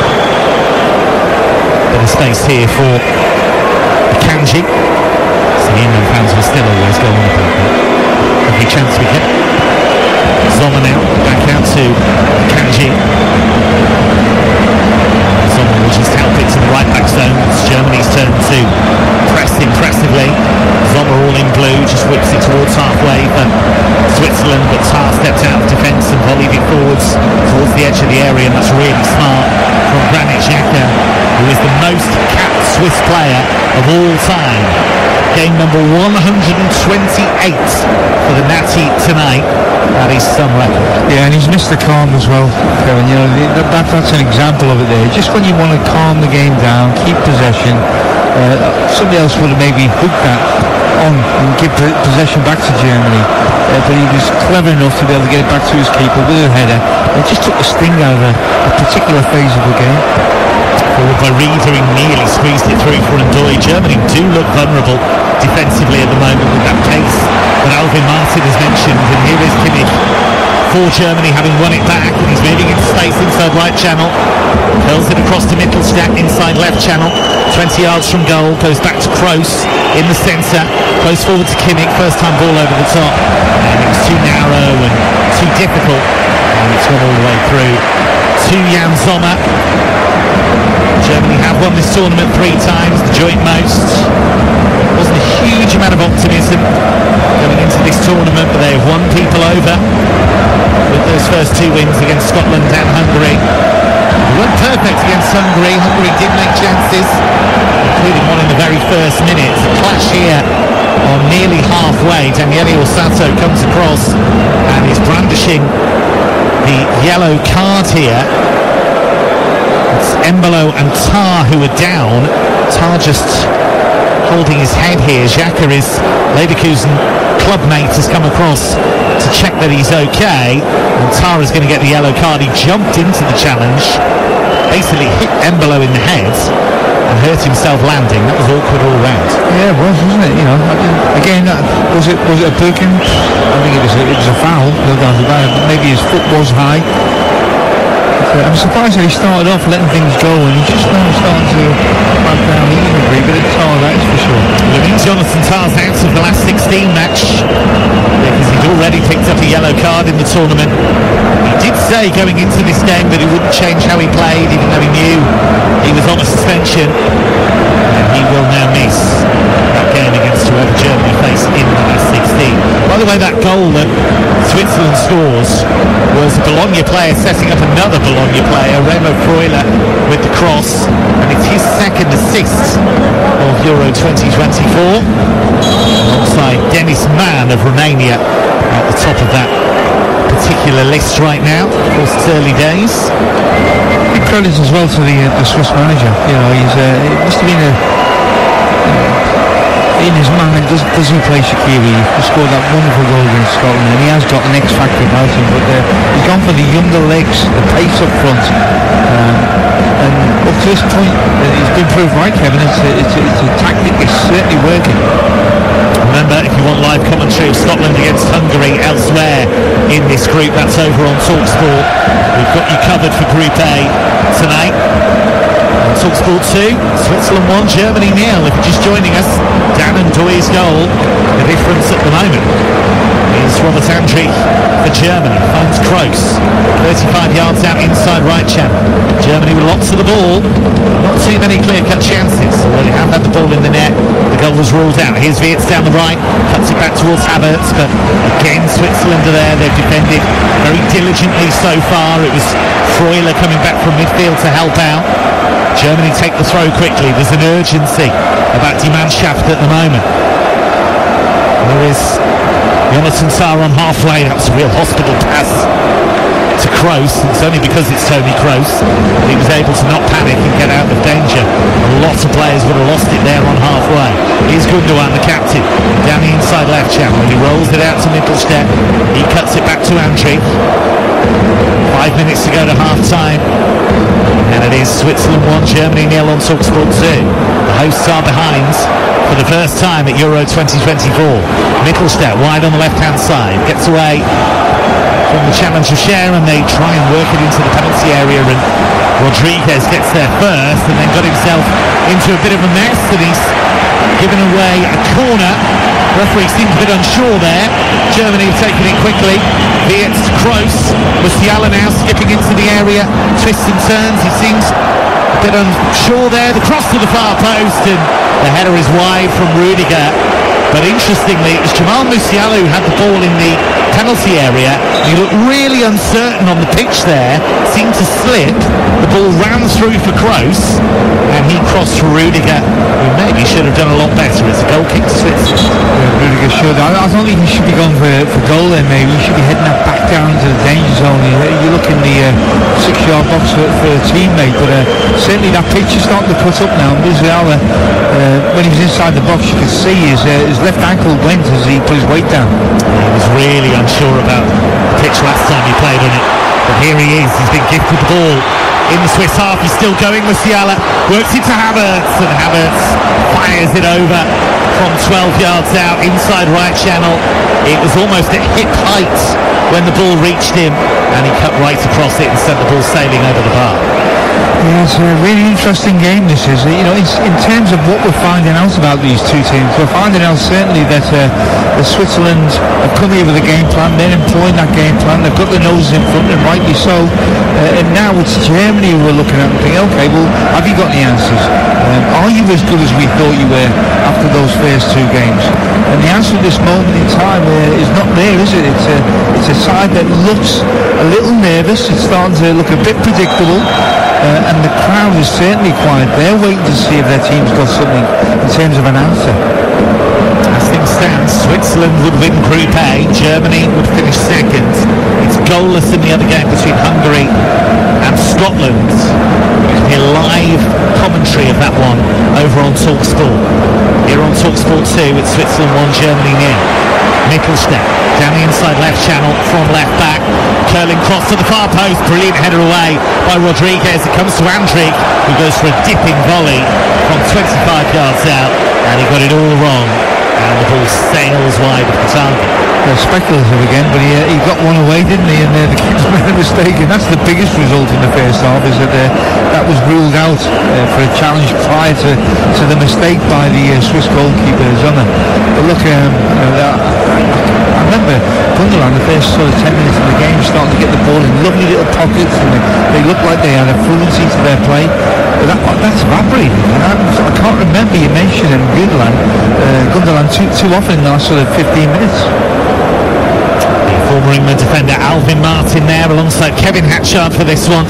Bit of space here for Akanji. So the England fans will still always go on about that every chance we get. Sommer now, back out to Akanji. Sommer will just help it to the right back zone. It's Germany's turn to press impressively. Sommer all in blue, just whips it towards halfway for Switzerland, but Tah stepped out of defence and volleyed it forwards towards the edge of the area, and that's really smart from Granit Xhaka, who is the most capped Swiss player of all time. Game number one hundred twenty-eight for the Nati tonight. That is some record. Yeah, and he's missed the calm as well, Kevin. You know, that, that, that's an example of it there. Just when you want to calm the game down, keep possession, uh, somebody else would have maybe hooked that on and give possession back to Germany. Uh, but he was clever enough to be able to get it back to his keeper with a header. It just took the sting out of a, a particular phase of the game. Forward by Rieder, he nearly squeezed it through for Ndoye. Germany do look vulnerable defensively at the moment with that pace that Alvin Martin has mentioned. And here is Kimmich for Germany, having won it back, and he's moving into space inside right channel. Curls it across to Mittelstädt inside left channel. twenty yards from goal, goes back to Kroos in the centre. Close forward to Kimmich, first time ball over the top. And it was too narrow and too difficult. And it's gone all the way through to Jan Sommer. Germany have won this tournament three times, the joint most. Wasn't a huge amount of optimism going into this tournament, but they have won people over with those first two wins against Scotland and Hungary. They weren't perfect against Hungary. Hungary did make chances, including one in the very first minute. It's a clash here on nearly halfway. Daniele Orsato comes across and is brandishing the yellow card here. It's Embolo and Tar who are down. Tar just holding his head here. Xhaka, his Leverkusen clubmate, has come across to check that he's okay, and Tar is going to get the yellow card. He jumped into the challenge, basically hit Embolo in the head and hurt himself landing. That was awkward all round. Yeah, it was, wasn't it? You know, again, was it was it a booking? I think it was a, it was a foul. No doubt about it. Maybe his foot was high. But, uh, I'm surprised that he started off letting things go, and he's just now starting to back down. He can agree, but it's Tar, that's for sure. It means Jonathan Tar's out of the last sixteen match because he'd already picked up a yellow card in the tournament. He did say going into this game that he wouldn't change how he played, even though he knew he was on a suspension. And he will now miss that game against whoever Germany face in the last sixteen. By the way, that goal that Switzerland scores was a Bologna player setting up another Bologna player, Remo Freuler, with the cross, and it's his second assist of Euro twenty twenty-four, alongside Denis Man of Romania at the top of that particular list right now. Of course, it's early days. Big credit as well to the, uh, the Swiss manager. You know, he's uh, it must have been a uh, in his mind. Does does he play Shaqiri? He scored that wonderful goal against Scotland, and he has got an X factor about him. But uh, he's gone for the younger legs, the pace up front. Um, and up to this point, uh, he's been proved right, Kevin. It's a, it's a, it's a tactic. It's certainly working. Remember, if you want live commentary of Scotland against Hungary elsewhere in this group, that's over on TalkSport. We've got you covered for Group A tonight. On TalkSport two, Switzerland one, Germany nil. If you're just joining us, Dan and Doy's goal. The difference at the moment is Robert Andrich for Germany. Finds Kroos, thirty-five yards out inside right channel. Germany with lots of the ball. Not too many clear-cut chances. Although they have had the ball in the net. The goal was ruled out. Here's Wirtz down the right. Cuts it back towards Havertz. But again, Switzerland are there. They've defended very diligently so far. It was Freuler coming back from midfield to help out. Germany take the throw quickly. There's an urgency about Die Mannschaft at the moment. There is Jonathan Tah on halfway. That was a real hospital pass to Kroos. It's only because it's Tony Kroos that he was able to not panic and get out of danger. A lot of players would have lost it there on halfway. Here's Gundogan, the captain, down the inside left channel. He rolls it out to Mittelstadt. He cuts it back to Andrich. Five minutes to go to half-time. And it is Switzerland one, Germany nil on TalkSport two. The hosts are behind for the first time at Euro twenty twenty-four. Mittelstadt wide on the left-hand side. Gets away from the challenge of Cher, and they try and work it into the penalty area, and Rodriguez gets there first and then got himself into a bit of a mess, and he's given away a corner. Referee seems a bit unsure there. Germany have taken it quickly. Wirtz, Kroos, Musiala now skipping into the area, twists and turns. He seems a bit unsure there. The cross to the far post, and the header is wide from Rudiger. But interestingly, it was Jamal Musiala who had the ball in the penalty area. He looked really uncertain on the pitch there, seemed to slip. The ball ran through for Kroos, and he crossed for Rudiger, who maybe should have done a lot better. It's a goal kick to Switzerland. Yeah, Rudiger should. I, I don't think he should be going for, for goal there, maybe. He should be heading that back down into the danger zone. You, you look in the uh, six-yard box for, for a teammate, but uh, certainly that pitch is starting to cut up now. Musiala, uh, when he was inside the box, you could see his, uh, his left ankle went as he put his weight down. He was really unsure about the pitch last time he played on it, but here he is. He's been gifted the ball in the Swiss half. He's still going. Musiala works it to Havertz, and Havertz fires it over from twelve yards out inside right channel. It was almost at hip height when the ball reached him, and he cut right across it and sent the ball sailing over the bar. Yeah, it's a really interesting game, this is. You know, it's, in terms of what we're finding out about these two teams, we're finding out certainly that uh, the Switzerland have come here with a game plan. They're employing that game plan. They've got their noses in front, and rightly so. Uh, and now it's Germany who we're looking at and thinking, okay, well, have you got the answers? Um, are you as good as we thought you were after those first two games? And the answer at this moment in time uh, is not there, is it? It's a, it's a side that looks a little nervous. It's starting to look a bit predictable. uh, and the crowd is certainly quiet. They're waiting to see if their team's got something in terms of an answer. As things stand, Switzerland would win Group A, Germany would finish second. It's goalless in the other game between Hungary and Scotland. You can hear live commentary of that one over on TalkSport. Here on TalkSport two, it's Switzerland one, Germany nil. Mittelstadt down the inside left channel from left back, curling cross to the far post, brilliant header away by Rodriguez. It comes to Andrik, who goes for a dipping volley from twenty-five yards out, and he got it all wrong, and the ball sails wide of the target. They're speculative again, but he, uh, he got one away, didn't he? And uh, the keeper made a mistake, and that's the biggest result in the first half, is that uh, that was ruled out uh, for a challenge prior to, to the mistake by the uh, Swiss goalkeeper Zonner. But look, um, uh, I remember Gundogan, the first sort of ten minutes of the game, starting to get the ball in lovely little pockets, and they, they looked like they had a fluency to their play. But that, that's evaporated. I, I can't remember you mentioning Gundogan, uh, Gundogan too, too often in the last sort of fifteen minutes. Former England defender Alvin Martin there alongside Kevin Hatchard for this one.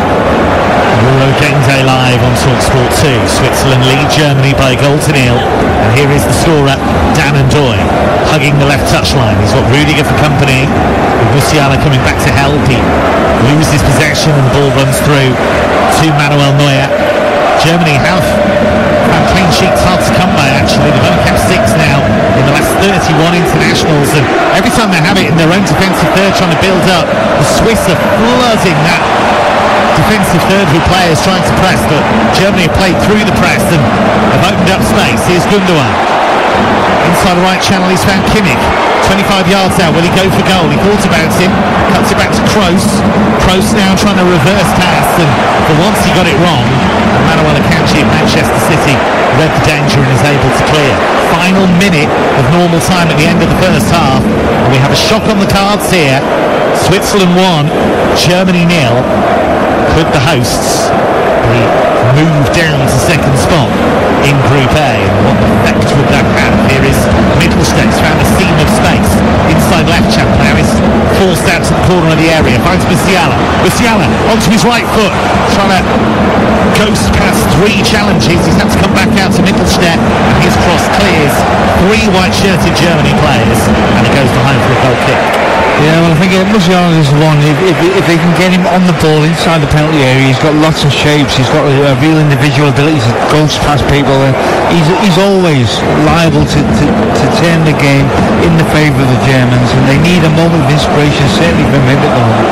Euro Game Day live on TalkSport two. Switzerland lead Germany by a goal to nil. And here is the scorer, Dan N'Doye, hugging the left touchline. He's got Rudiger for company, with Musiala coming back to help. He loses possession and the ball runs through to Manuel Neuer. Germany have found clean sheets hard to come by, actually. They've only kept six now in the last thirty-one internationals, and every time they have it in their own defensive third trying to build up, the Swiss are flooding that defensive third with players trying to press, but Germany have played through the press and have opened up space. Here's Gundogan. Inside the right channel, he's found Kimmich. twenty-five yards out, will he go for goal? He thought about him, cuts it back to Kroos. Kroos now trying to reverse pass, and for once he got it wrong. And Manuel Akanji of Manchester City read the danger and is able to clear. Final minute of normal time at the end of the first half, and we have a shock on the cards here. Switzerland one, Germany nil. Could the hosts be moved down to second spot in Group A, and what effect would that have? Here is Mittelstadt, found a seam of space inside left channel. Now is forced out to the corner of the area, finds Musiala. Musiala onto his right foot, trying to ghost past three challenges. He's had to come back out to Mittelstadt, and his cross clears three white-shirted Germany players, and he goes behind for a goal kick. Yeah, well, I think uh, Musiala is the one. If, if, if they can get him on the ball inside the penalty area, he's got lots of shapes. He's got a, a real individual ability to ghost past people. Uh, he's he's always liable to, to, to turn the game in the favour of the Germans, and they need a moment of inspiration, certainly from him at the moment.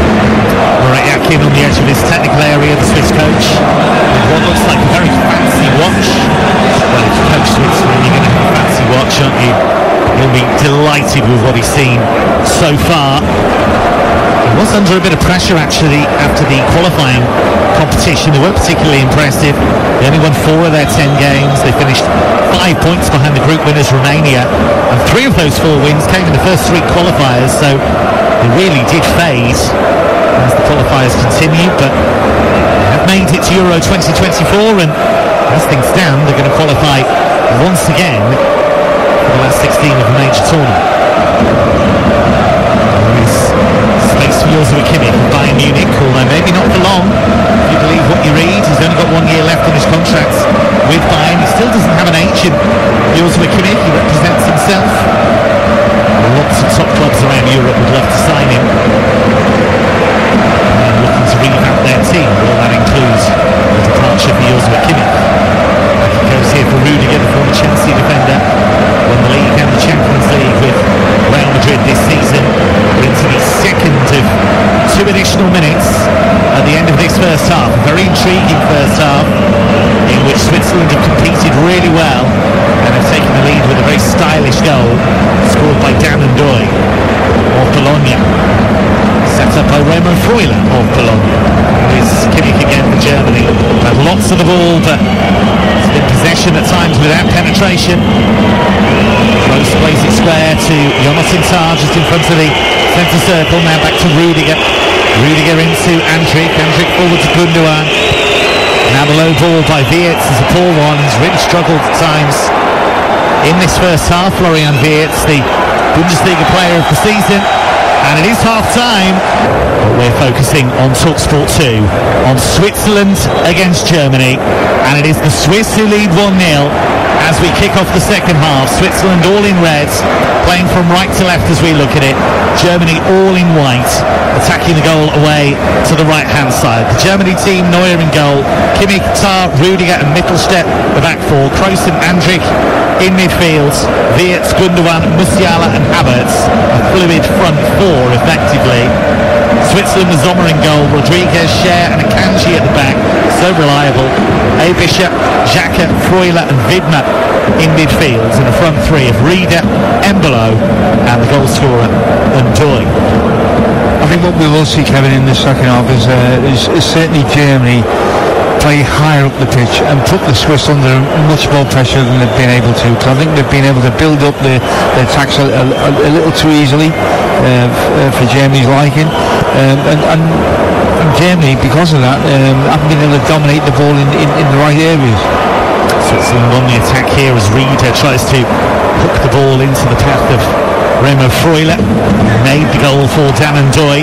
Murat Yakin on the edge of his technical area, the Swiss coach, with what looks like a very fancy watch. Well, if you coach Switzerland, you're going to have a fancy watch, aren't you? He'll be delighted with what he's seen so far. He was under a bit of pressure actually after the qualifying competition. They weren't particularly impressive. They only won four of their ten games. They finished five points behind the group winners Romania, and three of those four wins came in the first three qualifiers, so they really did fade as the qualifiers continue, but they have made it to Euro twenty twenty-four, and as things stand, they're going to qualify once again for the last sixteen of the major tournament. There is space for Joshua Kimmich from Bayern Munich, although maybe not for long, if you believe what you read. He's only got one year left on his contract with Bayern. He still doesn't have an agent. Joshua Kimmich, he represents himself. Lots of top clubs around Europe would love to sign him, and looking to revamp their team. Well, that includes the departure for Joshua Kimmich. He goes here for Rudiger, the former Chelsea defender, won the league and the Champions League with Real Madrid this season. We're into the second of two additional minutes at the end of this first half. A very intriguing first half in which Switzerland have competed really well and have taken the lead with a very stylish goal scored by Dan N'Doye of Bologna, set up by Remo Freuler of Bologna. Here's Kimmich again for Germany. Had lots of the ball, but it's been possession at times without penetration. Close plays it square to Jonathan Tah just in front of the centre circle. Now back to Rudiger. Rudiger into Andrik. Andrik forward to Gundogan. Now the low ball by Wirtz is a poor one. He's really struggled at times in this first half. Florian Wirtz, the Bundesliga player of the season, And it is half-time. But we're focusing on TalkSport two, on Switzerland against Germany. And it is the Swiss who lead one nil as we kick off the second half. Switzerland all in red, playing from right to left as we look at it. Germany all in white, attacking the goal away to the right-hand side. The Germany team, Neuer in goal, Kimmich, Tah, Rudiger and Mittelstädt, the back four. Kroos and Andrich in midfield. Wirtz, Gundogan, Musiala and Havertz, a fluid front four effectively. Switzerland with Sommer in goal, Rodriguez, Schär and Akanji at the back, so reliable. Aebischer, Xhaka, Freuler and Widmer in midfield, and a front three of Rieder, Embolo and the goal scorer Ndoye. I think what we will see, Kevin, in the second half is, uh, is, is certainly Germany play higher up the pitch and put the Swiss under much more pressure than they've been able to. Because I think they've been able to build up the, the attacks a, a, a little too easily uh, f- uh, for Germany's liking. Um, and, and, and Germany, because of that, um, haven't been able to dominate the ball in, in, in the right areas. Switzerland on the attack here as Rieder tries to hook the ball into the path of Remo Freuler. Made the goal for Dan Ndoye.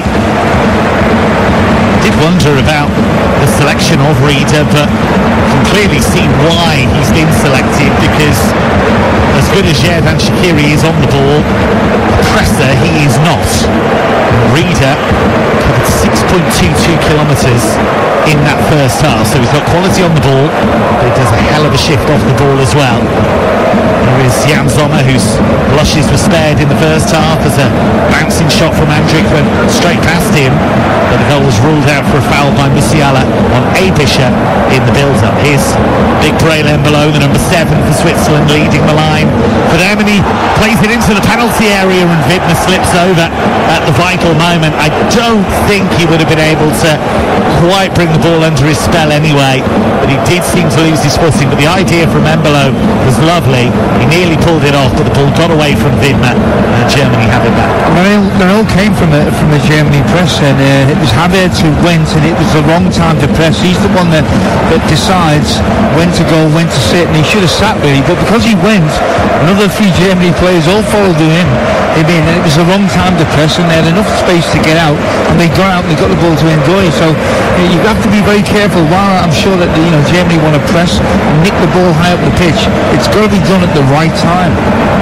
Did wonder about the selection of Rieder, but can clearly see why he's been selected, because as good as Xherdan Shaqiri is on the ball, the presser he is not. Rieder covered six point two two kilometres in that first half, so he's got quality on the ball, but he does a hell of a shift off the ball as well. There is Jan Sommer, whose blushes were spared in the first half as a bouncing shot from Andrich went straight past him, but the goal was ruled out for a foul by Musiala on Aebischer in the build-up. Here's big Breel Embolo, the number seven for Switzerland, leading the line for them, and he plays it into the penalty area, and Widmer slips over at the vital moment. I don't think he would have been able to quite bring the ball under his spell anyway, but he did seem to lose his footing. But the idea from Embolo was lovely. He nearly pulled it off, but the ball got away from Widmer, and Germany have it back. They all, they all came from the, from the Germany press, and uh, it was Havertz who went, and it was the wrong time to press. He's the one that, that decides when to go, when to sit, and he should have sat really, but because he went, another few Germany players all followed him. I mean, it was the wrong time to press, and they had enough space to get out, and they got out and they got the ball to Ndoye. So you, know, you have to be very careful. While I'm sure that you know Germany want to press and nick the ball high up the pitch, it's got to be done at the right time.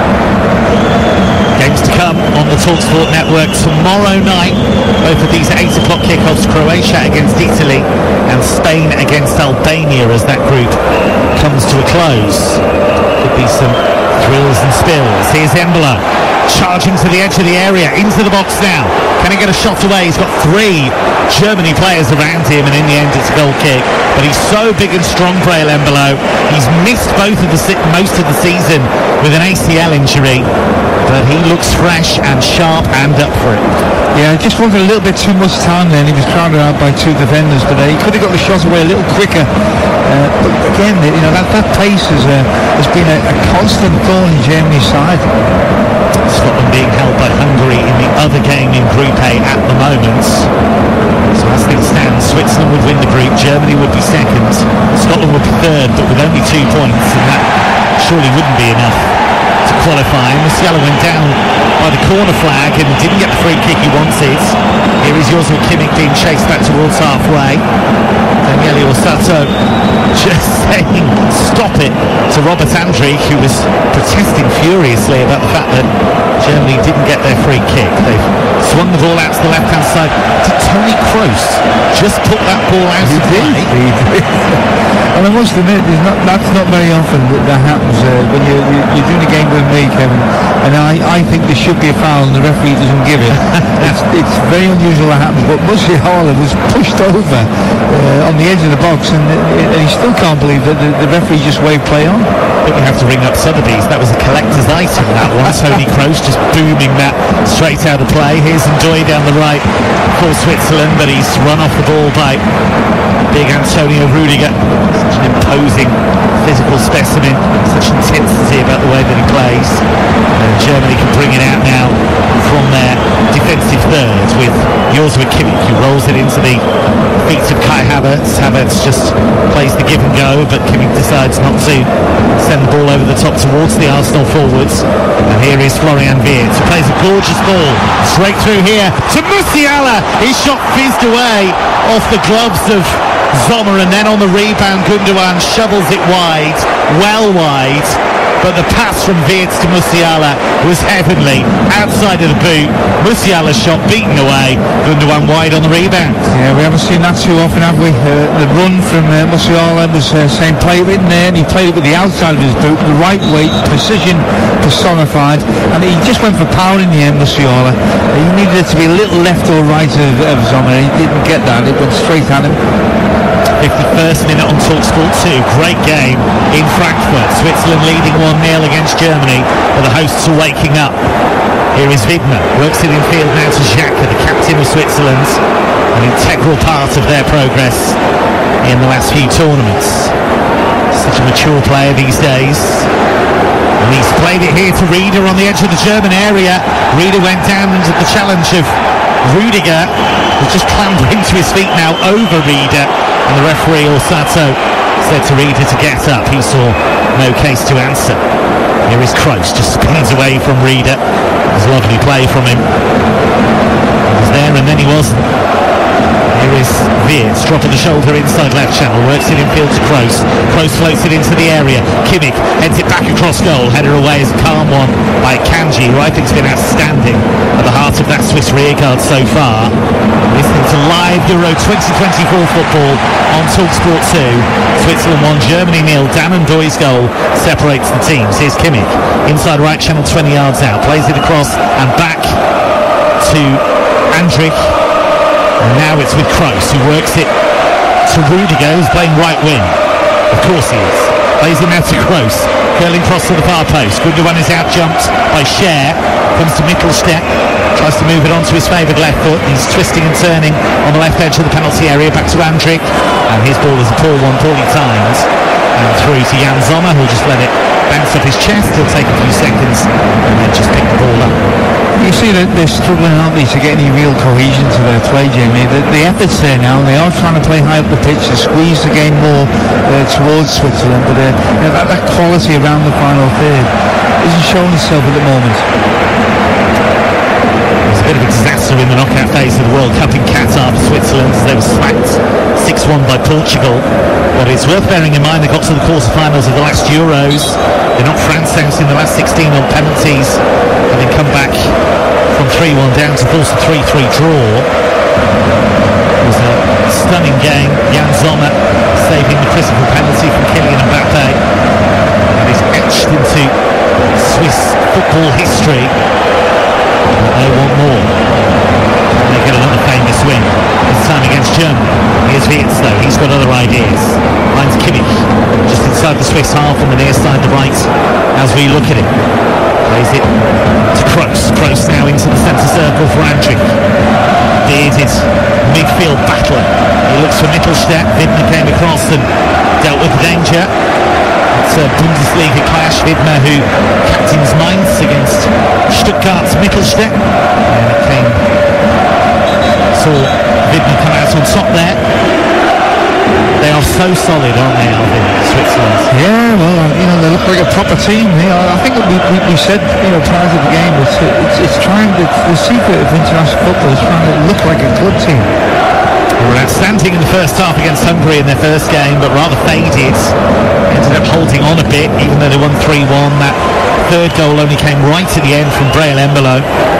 Games to come on the TalkSport network tomorrow night. Both of these eight o'clock kickoffs: Croatia against Italy and Spain against Albania, as that group comes to a close. Could be some thrills and spills. Here's Embolo, charging to the edge of the area, into the box now. Can he get a shot away? He's got three Germany players around him, and in the end it's a goal kick. But he's so big and strong, Breel Embolo. He's missed both of the most of the season with an A C L injury, but he looks fresh and sharp and up for it. Yeah, just wanted a little bit too much time then. He was crowded out by two defenders, but uh, he could have got the shot away a little quicker. Uh, but again, you know, that, that pace has, uh, has been a, a constant thorn in Germany's side. Scotland being held by Hungary in the other game in Group A at the moment. So as things stand, Switzerland would win the group, Germany would be second, Scotland would be third, but with only two points, and that surely wouldn't be enough to qualify. Musiala went down by the corner flag and didn't get the free kick he wanted. Here is Joshua Kimmich being chased back towards halfway. Daniele Orsato just saying stop it to Robert Andrich, who was protesting furiously about the fact that Germany didn't get their free kick. They've swung the ball out to the left hand side. Did Toni Kroos just put that ball out of play? And I must admit, not, that's not very often that, that happens uh, when you're, you're doing a game with me, Kevin, and I, I think there should be a foul and the referee doesn't give it. it's, it's very unusual that happens, but Musiala was pushed over uh, on the edge of the box, and, and he still can't believe that the, the referee just waved play on. I think we have to ring up Sotheby's. That was a collector's item, that one. Toni Kroos just booming that straight out of play. Here's Ndoye down the right for Switzerland, but he's run off the ball by big Antonio Rudiger. Such an imposing physical specimen, such intensity about the way that he plays. And Germany can bring it out now from their defensive third with Yours with Kimmich, who rolls it into the feet of Kai Havertz. Havertz just plays the give and go, but Kimmich decides not to send the ball over the top towards the Arsenal forwards. And here is Florian Wirtz, who plays a gorgeous ball straight through here to Musiala. His shot fizzed away off the gloves of Sommer, and then on the rebound Gundogan shovels it wide, well wide, but the pass from Wirtz to Musiala was heavenly, outside of the boot. Musiala's shot beaten away, Gundogan wide on the rebound. Yeah, we haven't seen that too often, have we? Uh, the run from uh, Musiala was uh, same play it in there, and he played it with the outside of his boot, the right way, precision personified, and he just went for power in the end, Musiala. Uh, he needed it to be a little left or right of, of Sommer. He didn't get that, it went straight at him. fifty-first minute on TalkSport two. Great game in Frankfurt. Switzerland leading one nil against Germany, but the hosts are waking up. Here is Widmer, works it in field now to Xhaka, the captain of Switzerland, an integral part of their progress in the last few tournaments. Such a mature player these days. And he's played it here to Rieder on the edge of the German area. Rieder went down into the challenge of Rudiger, who's just clambering to his feet now over Rieder. And the referee, Orsato, said to Rieder to get up. He saw no case to answer. Here is Kroos, just spins away from Rieder. It was a lovely play from him. He was there and then he wasn't. Here is Wirtz, drop of the shoulder inside left channel, works it in field to Kroos. Kroos floats it into the area. Kimmich heads it back across goal. Header away is a calm one by Kanji, who I think has been outstanding at the heart of that Swiss rearguard so far. Listening to live Euro twenty twenty-four football on TalkSport two. Switzerland one, Germany nil. Dan and Doy's goal separates the teams. Here's Kimmich, inside right channel, twenty yards out, plays it across and back to Andrich. And now it's with Kroos, who works it to Rudiger, who's playing right wing. Of course he is. Plays it now to Kroos, curling cross to the far post. Gundogan is out-jumped by Schär, comes to Mittelstädt, tries to move it onto his favoured left foot. He's twisting and turning on the left edge of the penalty area, back to Andrich. And his ball is a poor one, poorly timed. And through to Jan Sommer, who'll just let it bounce off his chest. He'll take a few seconds and then just pick the ball up. You see that they're struggling, aren't they, to get any real cohesion to their play, Jamie. The, the effort's there now. They are trying to play high up the pitch to squeeze the game more uh, towards Switzerland, but uh, you know, that, that quality around the final third isn't showing itself at the moment. It was a bit of a disaster in the knockout phase of the World Cup in Qatar for Switzerland, as they were smacked six one by Portugal. But it's worth bearing in mind they got to the quarter-finals of the last Euros. They knocked France out in the last sixteen on penalties, having come back from three one down to force a three three draw. It was a stunning game. Jan Sommer saving the critical penalty from Kylian Mbappe. And is etched into Swiss football history. But they want more. They get another famous win, this time against Germany. Here's Wirtz though, he's got other ideas. Finds Kimmich, just inside the Swiss half on the near side, the right, as we look at it. Plays it to Kroos. Kroos now into the centre circle for Andrich. Bearded midfield battler. He looks for Mittelstädt. Widmer came across and dealt with the danger. It's a Bundesliga clash. Widmer, who captains Mainz against Stuttgart's Mittelstädt. And it came, saw Widmer come out on top there. They are so solid, aren't they, Alvin, Switzerland? Yeah, well, uh, you know, they look like a proper team. You know, I think we, we, we said, you know, prior to the game, it's, it's, it's trying to, the secret of international football is trying to look like a club team. They were outstanding in the first half against Hungary in their first game, but rather faded. Ended up holding on a bit, even though they won three one. That third goal only came right at the end from Breel Embolo.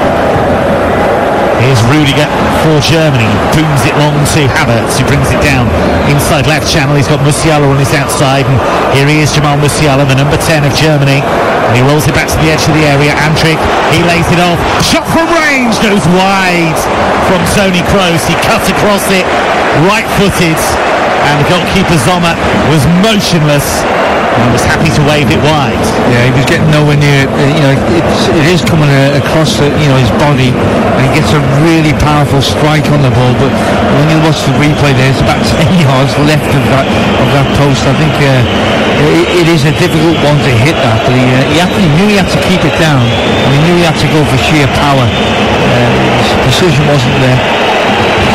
Here's Rudiger for Germany. Booms it long to Havertz, who brings it down inside left channel. He's got Musiala on his outside, and here he is, Jamal Musiala, the number ten of Germany. And he rolls it back to the edge of the area. Andrich, he lays it off. Shot from range, goes wide from Toni Kroos. He cuts across it, right-footed, and the goalkeeper Sommer was motionless. And was happy to wave it wide. Yeah, he was getting nowhere near it. Uh, you know, it's, it is coming uh, across the, you know, his body, and he gets a really powerful strike on the ball. But when you watch the replay, there, it's about ten yards left of that of that post. I think uh, it, it is a difficult one to hit that, but he, uh, he, had, he knew he had to keep it down, and he knew he had to go for sheer power. Uh, his precision wasn't there.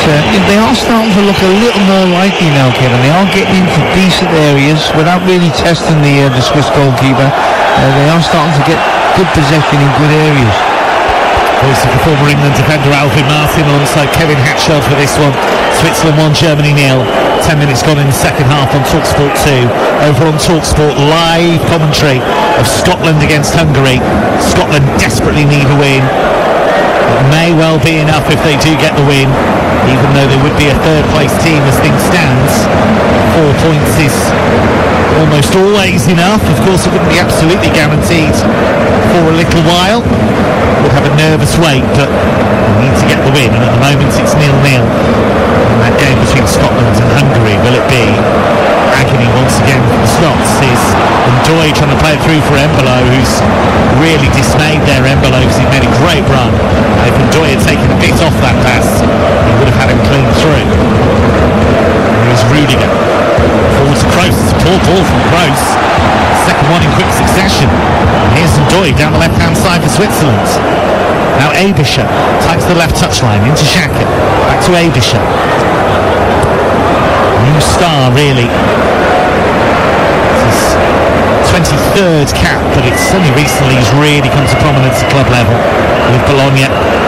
uh, you know, they are starting to look a little more likely now, Kevin. They are getting into decent areas without really testing the uh, the Swiss goalkeeper. Uh, they are starting to get good possession in good areas. Voice of the former England defender Alvin Martin alongside Kevin Hatchard for this one. Switzerland one, Germany nil. Ten minutes gone in the second half on TalkSport two. Over on TalkSport, live commentary of Scotland against Hungary. Scotland desperately need a win. It may well be enough if they do get the win, even though they would be a third place team as things stands. Four points is almost always enough. Of course, it wouldn't be absolutely guaranteed for a little while. Would have a nervous wait, but we need to get the win, and at the moment it's nil nil. And that game between Scotland and Hungary, will it be agony once again for the Scots? Is Ndoye trying to play it through for Embolo, who's really dismayed there, Embolo, because he made a great run. If Ndoye had taken a bit off that pass, he would have had him clean through. And here's Rudiger. Forward to Kroos. It's a poor ball from Kroos. Second one in quick succession. And here's Ndoye down the left-hand side for Switzerland. Now Aebischer takes the left touchline into Xhaka. Back to Aebischer. New star, really. It's his twenty-third cap, but it's only recently he's really come to prominence at club level with Bologna.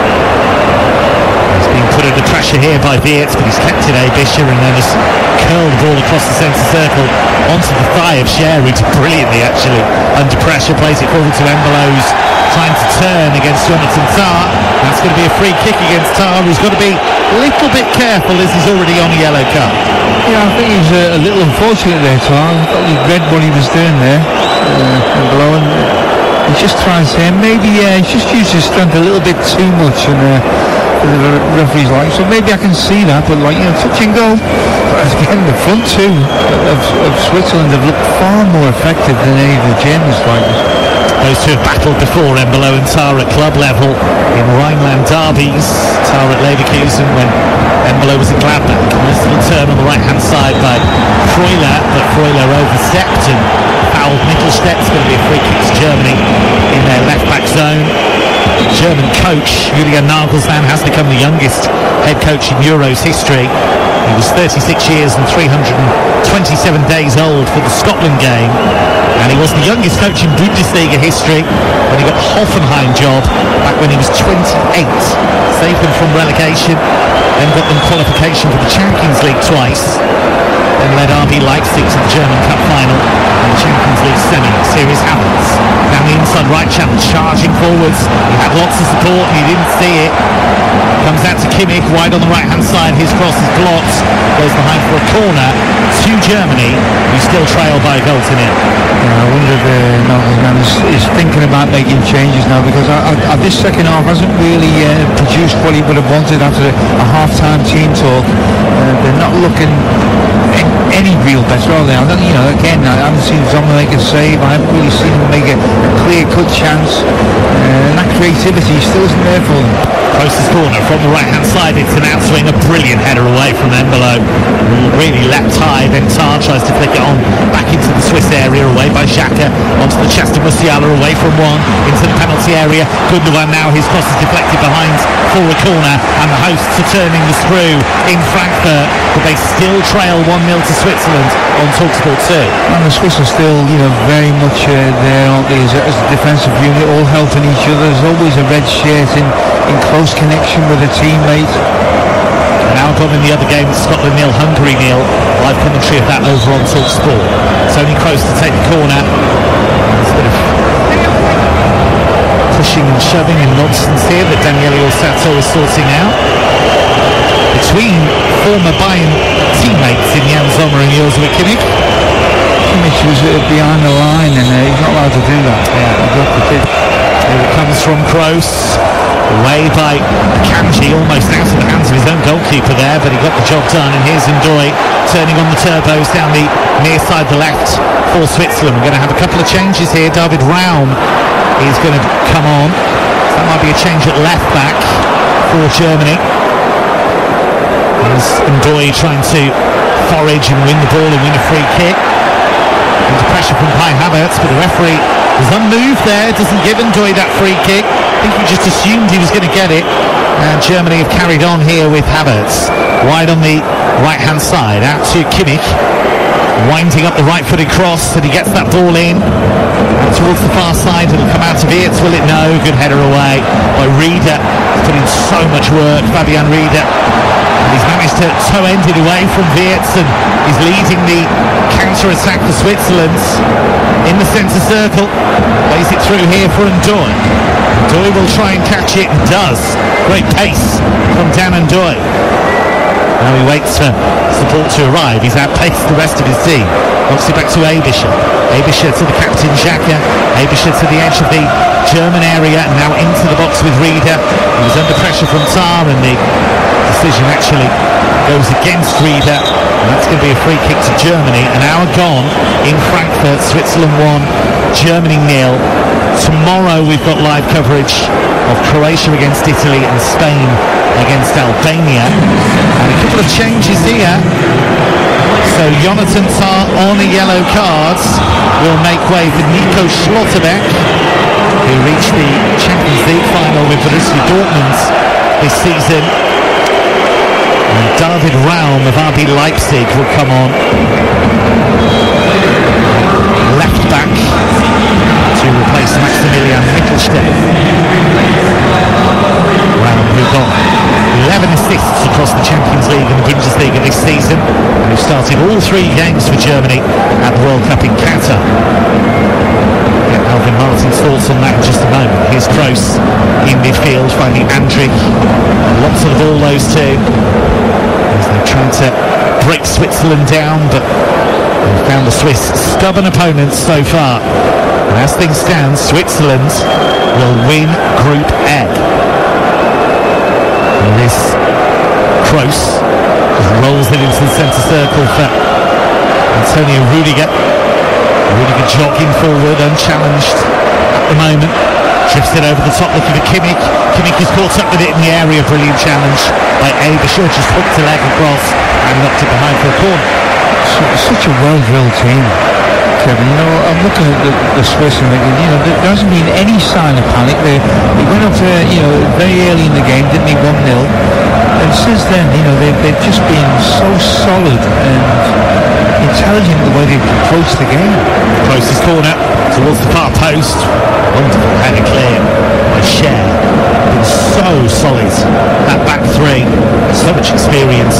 He's been put under pressure here by Wirtz, but he's kept it Aebischer and then just curled the ball across the centre circle onto the thigh of Cher, who did brilliantly actually under pressure. Plays it forward to Embolo, who's trying to turn against Jonathan Tah. That's going to be a free kick against Tah, who's got to be a little bit careful as he's already on a yellow card. Yeah, I think he's uh, a little unfortunate there, Tah. I thought he read what he was doing there. Uh, Embolo, and he's just trying to say maybe yeah, he's just used his strength a little bit too much, and uh, the referee's like, so maybe I can see that, but like, you know, touch and go. Again, the front two of, of Switzerland have looked far more effective than any of the German strikers. Those two have battled before, Embolo and Tah at club level in Rhineland derbies. Tah at Leverkusen when Embolo was at Gladbach. And this little turn on the right-hand side by Freuler, but Freuler overstepped and fouled Mittelstädt. It's going to be a free kick to Germany in their left-back zone. German coach Julian Nagelsmann has become the youngest head coach in Euros history. He was thirty-six years and three hundred twenty-seven days old for the Scotland game, and he was the youngest coach in Bundesliga history when he got the Hoffenheim job back when he was twenty-eight. Saved them from relegation, then got them qualification for the Champions League twice, then led R B Leipzig to the German Cup final and the Champions League semis. Here is Havertz down the inside right channel, charging forwards. He had lots of support and he didn't see it. Comes out to Kimmich, wide on the right hand side. His cross is blocked, goes behind for a corner to Germany, who still trail by a goal to nil. Yeah, I wonder if uh, Nagelsmann is, is thinking about making changes now, because I, I, this second half hasn't really uh, produced what he would have wanted after a, a half-time team talk. Uh, they're not looking any real better, are they? I don't, you know, again, I haven't seen Zomer make a save. I haven't really seen him make a, a clear-cut chance. Uh, and that creativity still isn't there for them. Closest corner from the right-hand side. It's an outswing, a brilliant header away from Embolo. Really leapt high. Then Tah tries to flick it on back into the Swiss area, away by Xhaka, onto the chest of Musiala, away from one, into the penalty area. Gundogan now, his cross is deflected behind for a corner, and the hosts are turning the screw in Frankfurt, but they still trail one nil to Switzerland on TalkSport two. And the Swiss are still, you know, very much uh, there, aren't they, as a, as a defensive unit, all helping each other. There's always a red shirt in, in close connection with a teammate. Now gone in the other game, Scotland nil, Hungary nil. Live commentary of that over on TalkSport. Tony Kroos to take the corner. There's a bit of pushing and shoving and nonsense here that Daniele Orsato is sorting out between former Bayern teammates in Jan Sommer and Joshua Kimmich. Kimmich was uh, behind the line, and uh, he's not allowed to do that. Yeah, he dropped the kick. Here it comes from Kroos. Away by Akanji, almost out of the hands of his own goalkeeper there, but he got the job done. And here's Ndoye turning on the turbos down the near side, the left for Switzerland. We're going to have a couple of changes here. David Raum is going to come on. So that might be a change at left back for Germany. As Ndoye trying to forage and win the ball and win a free kick. Under pressure from Kai Havertz, but the referee is unmoved there, doesn't give Ndoye that free kick. think he just assumed he was going to get it. And Germany have carried on here with Havertz. Wide on the right-hand side, out to Kimmich. Winding up the right-footed cross, and he gets that ball in. And towards the far side, it'll come out of Wirtz, will it? No, good header away by Rieder. He's put in so much work, Fabian Rieder. And he's managed to toe-end it away from Wirtz, and he's leading the counter-attack for Switzerland in the centre circle. Plays it through here for Ndoye. Ndoye will try and catch it, and does. Great pace from Dan Ndoye. Now he waits for support to arrive. He's outpaced the rest of his team. Knocks it back to Aebischer. Aebischer to the captain, Xhaka. Aebischer to the edge of the German area, and now into the box with Rieder. He was under pressure from Tar, and the decision actually goes against Rieder. And that's going to be a free kick to Germany. An hour gone in Frankfurt. Switzerland one, Germany nil. Tomorrow we've got live coverage of Croatia against Italy and Spain against Albania. And a couple of changes here. So Jonathan Tah on a yellow card will make way for Nico Schlotterbeck, who reached the Champions League final with Borussia Dortmund this season. And David Raum of R B Leipzig will come on left back to replace Maximilian Mittelstädt. Raum, who got eleven assists across the Champions League and the Bundesliga this season, and who started all three games for Germany at the World Cup in Qatar. Get Alvin Martin's thoughts on that in just a moment. Here's Kroos in midfield, finding Andrich. Lots of the ball, those two, as they try to break Switzerland down, but they've found the Swiss stubborn opponents so far. And as things stand, Switzerland will win Group A. And this Kroos rolls it into the centre circle for Antonio Rudiger. Rudiger jogging forward, unchallenged at the moment. Drifts it over the top, looking for Kimmich. Kimmich is caught up with it in the area. Brilliant challenge by Aebischer. Just hooked a leg across and knocked it behind for a corner. Such a well-drilled team, Kevin. You know, I'm looking at the, the Swiss and thinking, you know, there hasn't been any sign of panic. They, they went up there, you know, very early in the game, didn't they, one nil. And since then, you know, they've, they've just been so solid and intelligent the way they've approached the game. Closest corner towards the far post. Wonderful header clear by Cher. Been so solid, that back three. So much experience.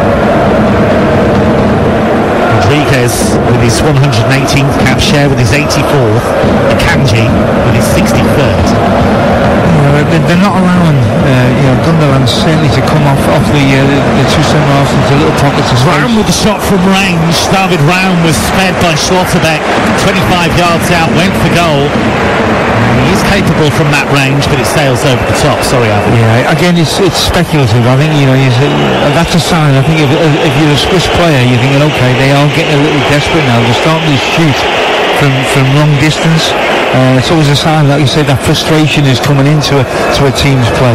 Rodriguez with his one hundred eighteenth cap, Cher with his eighty-fourth, Akanji with his sixty-third. You know, they're not allowing uh, you know, Gundogan certainly to come off off the uh, the, the two centre halves into little pockets as well. Raum with the shot from range. David Raum was sped by Schlotterbeck, twenty-five yards out, went for goal. He is capable from that range, but it sails over the top. Sorry, Alvin. Yeah, again, it's it's speculative. I think, you know, you say, uh, that's a sign. I think if, if you're a Swiss player, you're thinking, okay, they are getting a little desperate now. They're starting to shoot from from long distance. Uh, it's always a sign, like you said, that frustration is coming into a, to a team's play.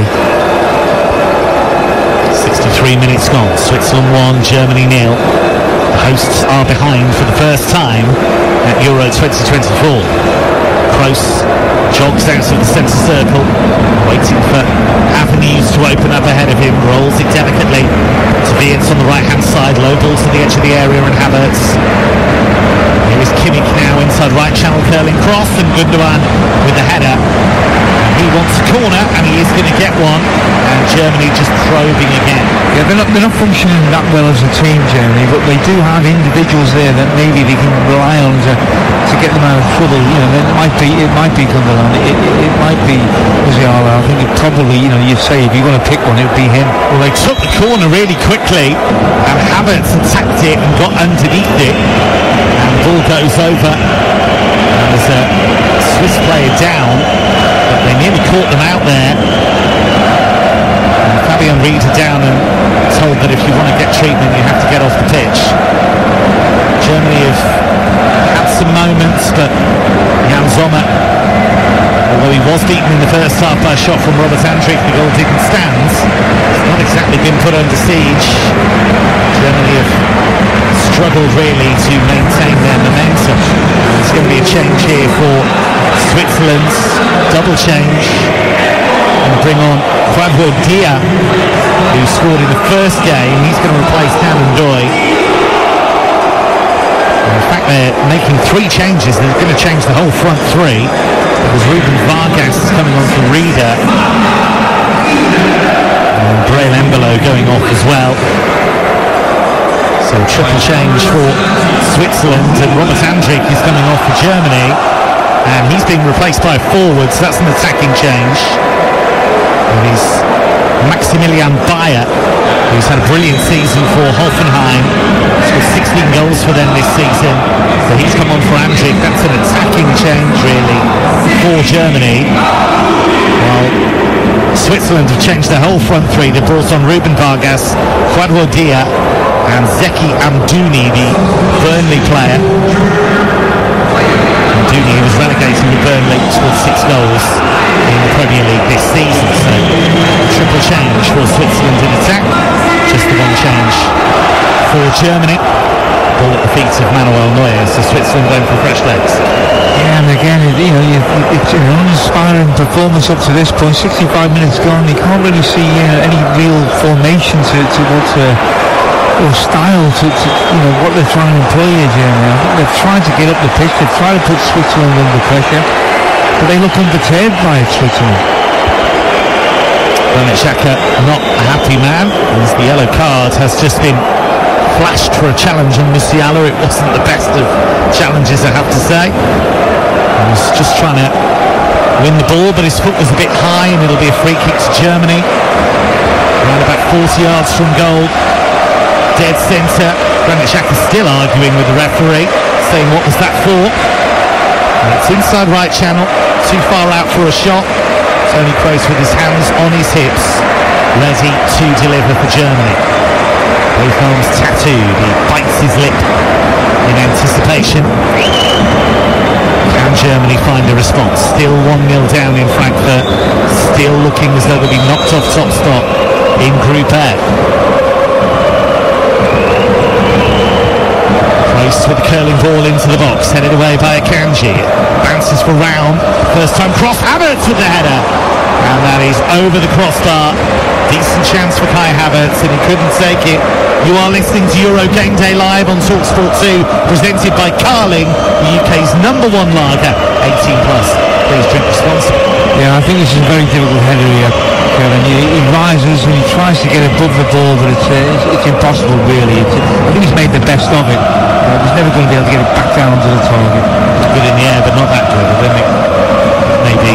sixty-three minutes gone. Switzerland one, Germany nil. The hosts are behind for the first time at Euro twenty twenty-four. Kroos jogs out of the centre circle, waiting for avenues to open up ahead of him, rolls it delicately to Wirtz on the right hand side, low ball to the edge of the area, and Havertz. Here is Kimmich now inside right channel, curling cross, and Gundogan with the header. He wants a corner, and he is going to get one, and Germany just probing again. Yeah, they're not, they're not functioning that well as a team, Germany, but they do have individuals there that maybe they can rely on to, to get them out of trouble. You know, it might be it might be Gundogan, it, it, it might be Musiala. I think it probably, you know, you'd say if you're going to pick one, it would be him. Well, they took the corner really quickly, and Havertz attacked it and got underneath it, and the ball goes over, and there's a Swiss player down. But they nearly caught them out there. And Fabian Rieder down and told that if you want to get treatment, you have to get off the pitch. Germany have had some moments, but Jan Sommer, although he was beaten in the first half by a shot from Robert Andrich, the goal didn't stand. It's not exactly been put under siege. Germany have struggled really to maintain their momentum. There's going to be a change here for Switzerland, double change. and bring on Kwadwo Dia, who scored in the first game. He's going to replace Dan Ndoye. In fact, they're making three changes. They're going to change the whole front three, because Ruben Vargas is coming on for Reader, and Breel Embolo going off as well. So triple change for Switzerland, and Robert Andrich is coming off for Germany, and he's being replaced by a forward, so that's an attacking change. And he's Maximilian Bayer, who's had a brilliant season for Hoffenheim. He's got sixteen goals for them this season, so he's come on for Andrich. That's an attacking change really for Germany. While Switzerland have changed their whole front three. They've brought on Ruben Vargas, Kwadwo Dia and Zeki Amdouni, the Burnley player. Amdouni, who was relegated with Burnley, scored six goals in the Premier League this season. So triple change for Switzerland in attack, just the one change for Germany. Ball at the feet of Manuel Neuer, so Switzerland going for fresh legs. Yeah, and again, it, you know, you, it's an uninspiring performance up to this point. sixty-five minutes gone, you can't really see uh, any real formation to, to what uh, or style to, to, you know, what they're trying to employ here, Jeremy. I think they've tried to get up the pitch, they've tried to put Switzerland under pressure, but they look unperturbed by it, Switzerland. Granit Xhaka, not a happy man, as the yellow card has just been flashed for a challenge on Musiala. It wasn't the best of challenges, I have to say. He was just trying to win the ball, but his foot was a bit high, and it'll be a free kick to Germany. Around about forty yards from goal, dead centre. Granit Xhaka still arguing with the referee, saying what was that for? And it's inside right channel, too far out for a shot. Toni Kroos with his hands on his hips, ready to deliver for Germany. Both arms tattooed, he bites his lip in anticipation. Can Germany find a response? Still one nil down in Frankfurt, still looking as though they'll be knocked off top spot in Group A. Close with the curling ball into the box, headed away by Akanji. Bounces for Raum, first time cross, Havertz with the header, and that is over the crossbar. Decent chance for Kai Havertz, and he couldn't take it. You are listening to Euro Game Day Live on TalkSport two, presented by Carling, the U K's number one lager, eighteen plus. Please drink responsibly. Yeah, I think this is a very difficult header here, Kevin. He, he rises and he tries to get above the ball, but it's uh, it's, it's impossible really. It's, I think he's made the best of it. Uh, he's never going to be able to get it back down to the target. It's good in the air, but not that good. I don't think maybe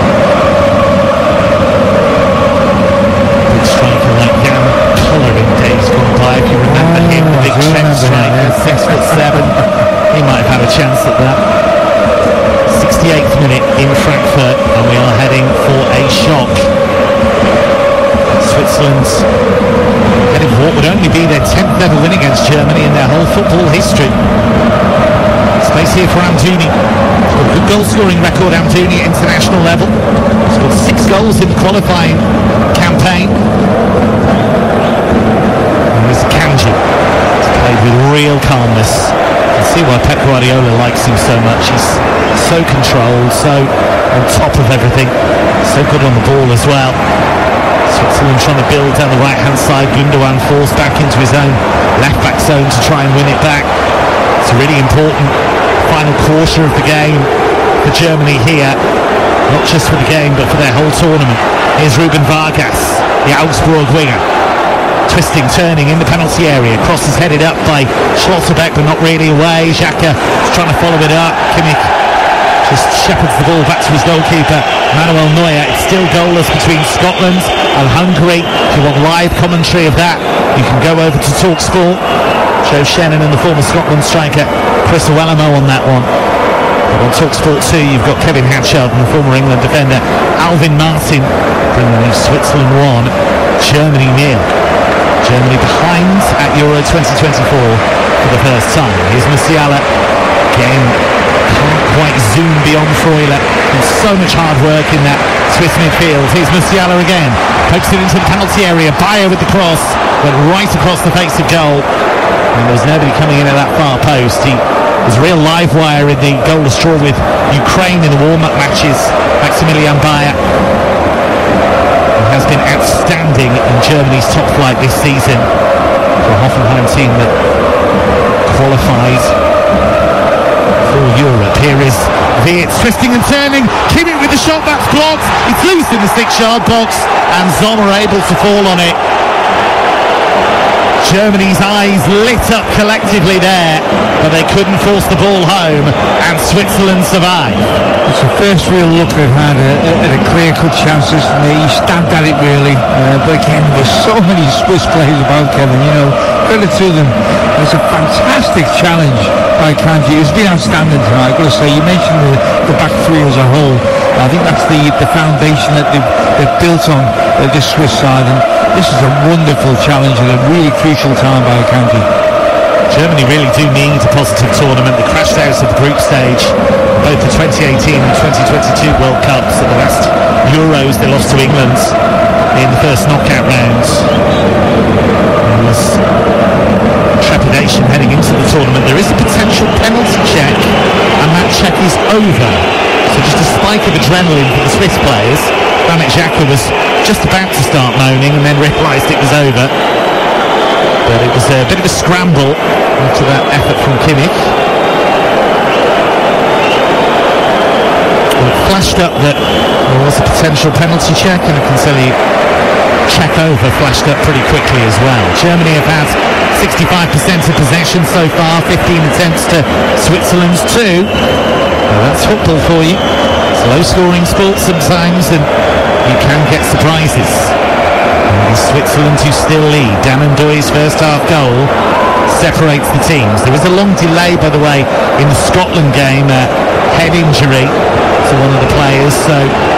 good striker like Jan Koller in days gone by. If you remember him, the big Czech striker, six foot seven, he might have had a chance at that. sixty-eighth minute in Frankfurt, and we are heading for a shock. Switzerland's heading for what would only be their tenth ever win against Germany in their whole football history. Space here for Amdouni. He's got a good goal scoring record, Amdouni, at international level. He's got six goals in the qualifying campaign. And there's Kanji. He's played with real calmness. You can see why Pep Guardiola likes him so much. He's so controlled, so on top of everything, so good on the ball as well. Switzerland trying to build down the right hand side. Gundogan falls back into his own left back zone to try and win it back. It's a really important final quarter of the game for Germany here, not just for the game but for their whole tournament. Here's Ruben Vargas, the Augsburg winger, twisting, turning in the penalty area. Cross is headed up by Schlotterbeck, but not really away. Xhaka is trying to follow it up. Kimmich just shepherds the ball back to his goalkeeper, Manuel Neuer. It's still goalless between Scotland and Hungary. If you want live commentary of that, you can go over to TalkSport. Joe Shannon and the former Scotland striker Chris Owellamo on that one. But on TalkSport two, you've got Kevin Hatchard and the former England defender Alvin Martin bringing you Switzerland one, Germany nil. Germany behind at Euro twenty twenty-four for the first time. Here's Musiala again. Can't quite zoom beyond Freuler, and so much hard work in that Swiss midfield. Here's Musiala again, pokes it into the penalty area. Bayer with the cross, went right across the face of goal, and there was nobody coming in at that far post. He was a real live wire in the goalless draw with Ukraine in the warm-up matches. Maximilian Bayer He has been outstanding in Germany's top flight this season for a Hoffenheim team that qualified for Europe. Here is Wirtz twisting and turning. Kimmich with the shot, that's blocked. It's loose in the six-yard box, and Sommer able to fall on it. Germany's eyes lit up collectively there, but they couldn't force the ball home, and Switzerland survived. It's the first real look they've had at, at a clear-cut chances. He stabbed at it really, uh, but again, there's so many Swiss players about, Kevin, you know, credit to them. It's a fantastic challenge by Kanji. It's been outstanding tonight, I've got to say. You mentioned the, the back three as a whole. I think that's the, the foundation that they've, they've built on uh, this Swiss side, and this is a wonderful challenge at a really crucial time by Kanji. Germany really do need a positive tournament. They crashed out of the group stage, both the twenty eighteen and twenty twenty-two World Cups. At the last Euros, they lost to England in the first knockout round. There was trepidation heading into the tournament. There is a potential penalty check, and that check is over. So just a spike of adrenaline for the Swiss players. Granit Xhaka was just about to start moaning and then realised it was over. But it was a bit of a scramble after that effort from Kimmich. It flashed up that there was a potential penalty check, and I can tell you check over flashed up pretty quickly as well. Germany have had sixty-five percent of possession so far, fifteen attempts to Switzerland's two. Well, that's football for you. It's low scoring sport sometimes, and you can get surprises. And it's Switzerland who still lead. Damon Doy's first half goal separates the teams. There was a long delay, by the way, in the Scotland game, a head injury to one of the players, so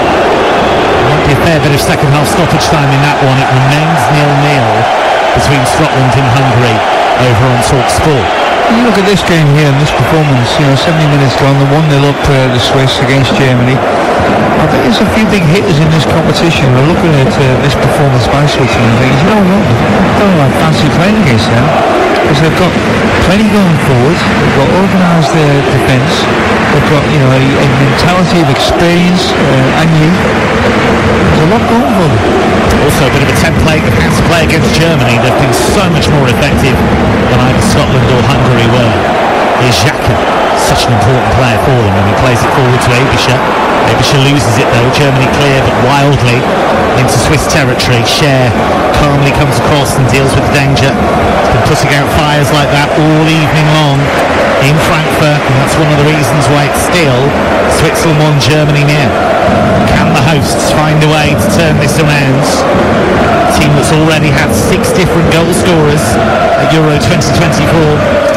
there might be a fair bit of second half stoppage time in that one. It remains nil nil between Scotland and Hungary over on TalkSport. You look at this game here and this performance, you know, seventy minutes gone, the one nil up uh, the Swiss against Germany. I think there's a few big hitters in this competition. We're looking at uh, this performance by Switzerland and thinking, you know what, I don't know, I fancy playing against them, because they've got plenty going forward, they've got organised uh, defence, they've got, you know, a, a mentality of experience uh, and youth. There's a lot going for them. Also a bit of a template of how to play against Germany. They've been so much more effective than either Scotland or Hungary were. Here's Xhaka, such an important player for them, and he plays it forward to Aebischer. Aebischer loses it though, Germany clear but wildly into Swiss territory. Scher calmly comes across and deals with the danger. He's been putting out fires like that all evening long in Frankfurt, and that's one of the reasons why it's still Switzerland one, Germany nil. Can the hosts find a way to turn this around? A team that's already had six different goal scorers at Euro twenty twenty-four.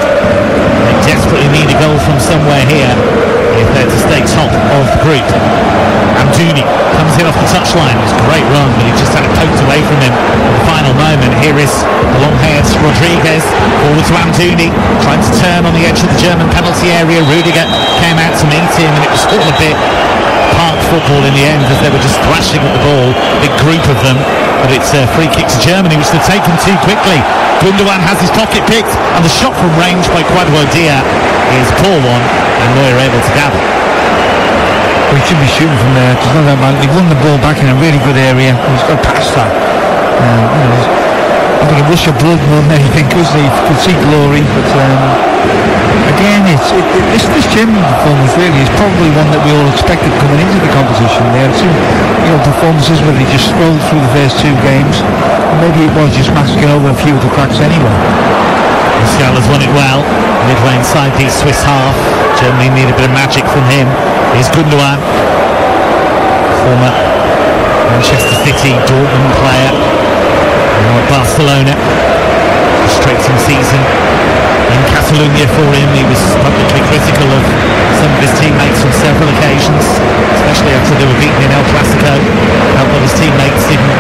They desperately need a goal from somewhere here if they're to stay top of the group. Amdouni comes in off the touchline. It was a great run, but he just had it poked away from him at the final moment. Here is the long-haired Rodriguez forward to Amdouni, trying to turn on the edge of the German penalty area. Rudiger came out to meet him, and it was all a bit park football in the end as they were just thrashing at the ball, big group of them. But it's a free kick to Germany, which they've taken too quickly. Gundogan has his pocket picked, and the shot from range by Kwadwo Dia is a poor one, and Neuer able to gather. We should be shooting from there. There's no doubt about it. They've won the ball back in a really good area. He's got past that. Uh, you know, I think it rushed your blood more than anything, because they could see glory. But um, again, it's it, it, this this German performance really is probably one that we all expected coming into the competition. They had two, you know, performances where they just strolled through the first two games. And maybe it was just masking over a few of the cracks anyway. Musiala has won it well, midway inside the Swiss half. Germany need a bit of magic from him. Here's Gundogan, former Manchester City, Dortmund player, now at Barcelona. Frustrating season in Catalonia for him. He was publicly critical of some of his teammates on several occasions, especially after they were beaten in El Clasico. Felt that his teammates didn't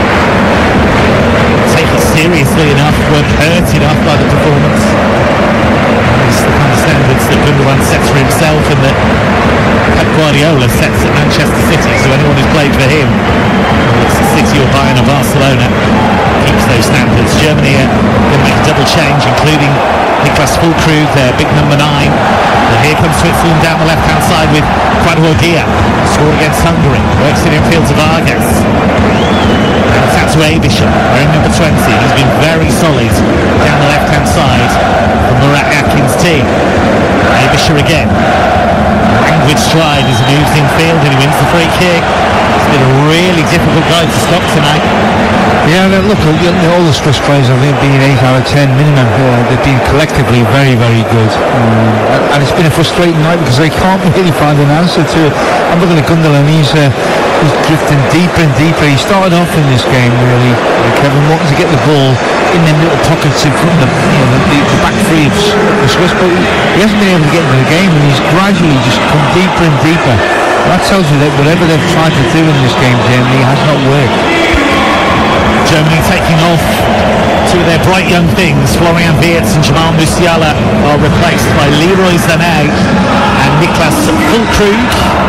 take it seriously enough, weren't hurt enough by the performance. It's the kind of standards that Gundogan sets for himself and that Pep Guardiola sets at Manchester City, so anyone who's played for him, whether it's the City or Bayern or Barcelona, keeps those standards. Germany are going to make a double change, including Niklas Füllkrug, their big number nine. And here comes Switzerland down the left-hand side with Kwadwo Dia, scored against Hungary, works it infield to Vargas. And it's out to Abisha, wearing number twenty. He's been very solid down the left-hand side from Murat Yakin's team. Abisha again. Languid stride as he moves infield and he wins the free kick. It's been a really difficult guy to stop tonight. Yeah, look, all the Swiss players have been eight out of ten minimum. Uh, they've been collectively very, very good. Um, and it's been a frustrating night because they can't really find an answer to it. I'm looking at Gundogan, he's, uh, he's drifting deeper and deeper. He started off in this game, really, uh, Kevin, wanting to get the ball in them little pockets in front of the, you know, the, the back three of the Swiss, but he hasn't been able to get into the game, and he's gradually just come deeper and deeper. That tells you that whatever they've tried to do in this game, Germany, has not worked. Germany taking off two of their bright young things. Florian Wirtz and Jamal Musiala are replaced by Leroy Sané and Niklas Füllkrug.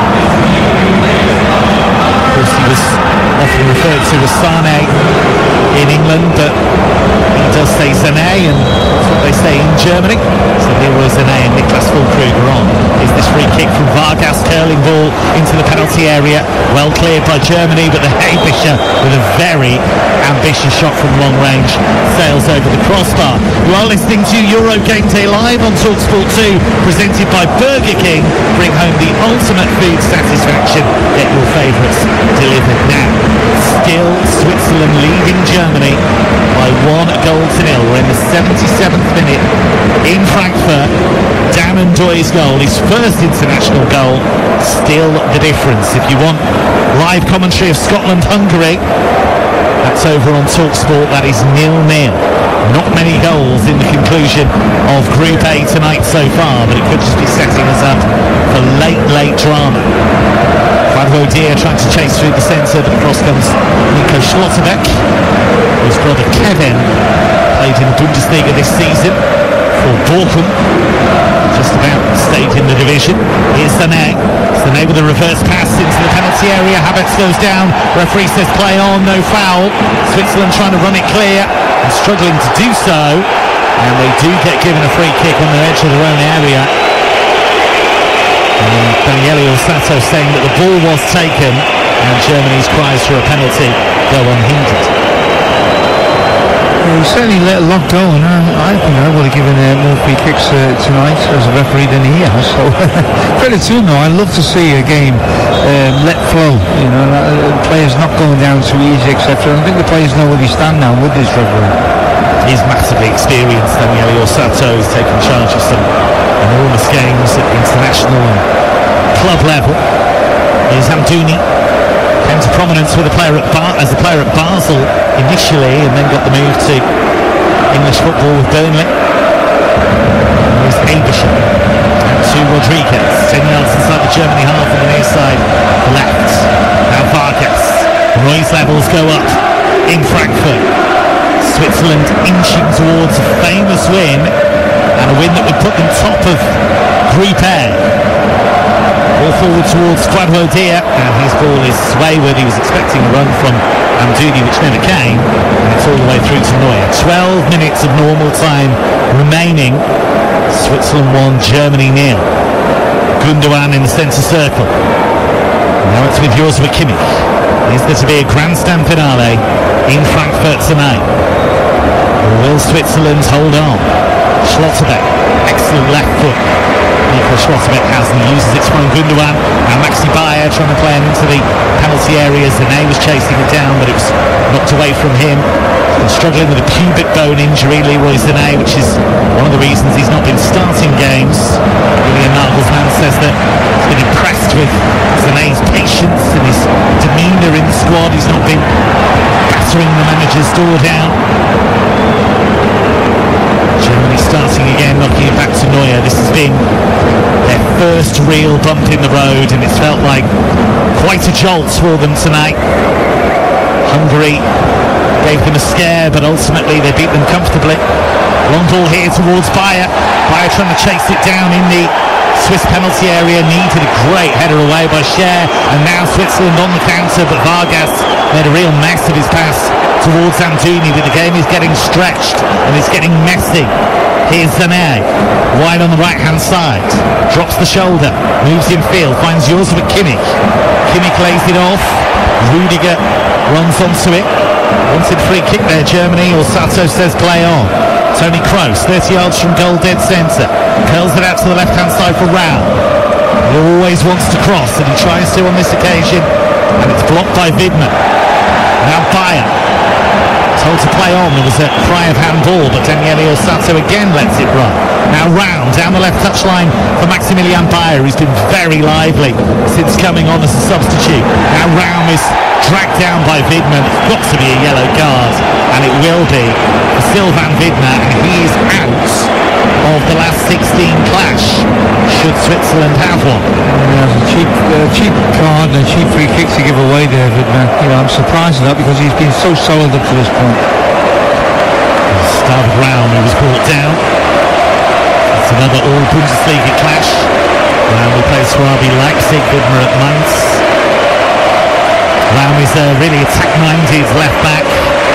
Of course, he was often referred to as Sané in England, but he does say Sané, and that's what they say in Germany. So Leroy Sané and Niklas Füllkrug are on. Is this free kick from Vargas, curling ball into the penalty area, well cleared by Germany, but the Abisha with a very ambitious shot from long range sails over the crossbar. You are listening to Euro Game Day Live on TalkSport two, presented by Burger King. Bring home the ultimate food satisfaction. Get your favourites delivered now. Still Switzerland leading Germany by one goal to nil. We're in the seventy-seventh minute in Frankfurt. Dan Ndoye's goal, his first international goal, still the difference. If you want live commentary of Scotland-Hungary, that's over on TalkSport. That is nil-nil. Not many goals in the conclusion of Group A tonight so far, but it could just be setting us up for late, late drama. Kwadwo Dia trying to chase through the centre, but across comes Nico Schlotterbeck, whose brother Kevin played in the Bundesliga this season for Bochum. Just about stayed in the division. Here's Sané. Sané with a reverse pass into the penalty area. Havertz goes down. Referee says play on, no foul. Switzerland trying to run it clear and struggling to do so. And they do get given a free kick on the edge of their own area. And Daniele Orsato saying that the ball was taken and Germany's cries for a penalty go unhindered. Well, he certainly let a lot go, and I, I think I would have given uh, more free kicks uh, tonight as a referee than he has. So credit to him, though. I love to see a game um, let flow. You know, uh, players not going down too easy, et cetera. I think the players know where they stand now with this referee. He's massively experienced. Daniele Orsato has taken charge of some enormous games at international and club level. Here's Amdouni. Came to prominence with a player at Bar- as a player at Basel initially, and then got the move to English football with Burnley. There's Abisha to Rodriguez, ten yards inside the Germany half on the near side, left. Now Vargas. Noise levels go up in Frankfurt. Switzerland inching towards a famous win, and a win that would put them top of Group A. Ball forward towards Kwadwo Dia, and his ball is wayward. He was expecting a run from Amdouni, which never came, and it's all the way through to Neuer. twelve minutes of normal time remaining. Switzerland one, Germany nil. Gundogan in the centre circle. Now it's with Joshua Kimmich. Is there to be a grandstand finale in Frankfurt tonight? Or will Switzerland hold on? Schlotterbeck, excellent left foot. Nico Schlotterbeck has and uses it from Gundogan. Now Maxi Bayer trying to play him into the penalty area. Zane was chasing it down, but it was knocked away from him. He's been struggling with a pubic bone injury, Leroy Sané, which is one of the reasons he's not been starting games. Julian Nagelsmann says that he's been impressed with Sané's patience and his demeanour in the squad. He's not been battering the manager's door down. Germany starting again, knocking it back to Neuer. This has been their first real bump in the road, and it's felt like quite a jolt for them tonight. Hungary gave them a scare, but ultimately they beat them comfortably. Long ball here towards Bayer. Bayer trying to chase it down in the Swiss penalty area. Needed a great header away by Scher, and now Switzerland on the counter, but Vargas made a real mess of his pass towards Amdouni, but the game is getting stretched and it's getting messy. Here's Zane, wide on the right-hand side, drops the shoulder, moves in field, finds Josef Kimmich. Kimmich lays it off, Rudiger runs onto it. Wanted free kick there, Germany, or Sato says play on. Tony Kroos, thirty yards from goal, dead centre. Curls it out to the left-hand side for Rao. He always wants to cross, and he tries to on this occasion, and it's blocked by Widmer. Now Bayer, told to play on. There was a cry of handball, but Daniele Osato again lets it run. Now round down the left touchline for Maximilian Bayer, who's been very lively since coming on as a substitute. Now Raum is dragged down by Widmer. It's got to be a yellow card, and it will be for Sylvain Widmer, and he is out of the last sixteen clash, should Switzerland have one. Yeah, it's a cheap, uh, cheap card and a cheap free kick to give away there, Widmer. You know, I'm surprised at that because he's been so solid up to this point. David Raum, who was brought down. It's another all-Bundesliga clash. Raum will play for R B Leipzig, Widmer at Mainz. Raum is a really attack-minded left-back.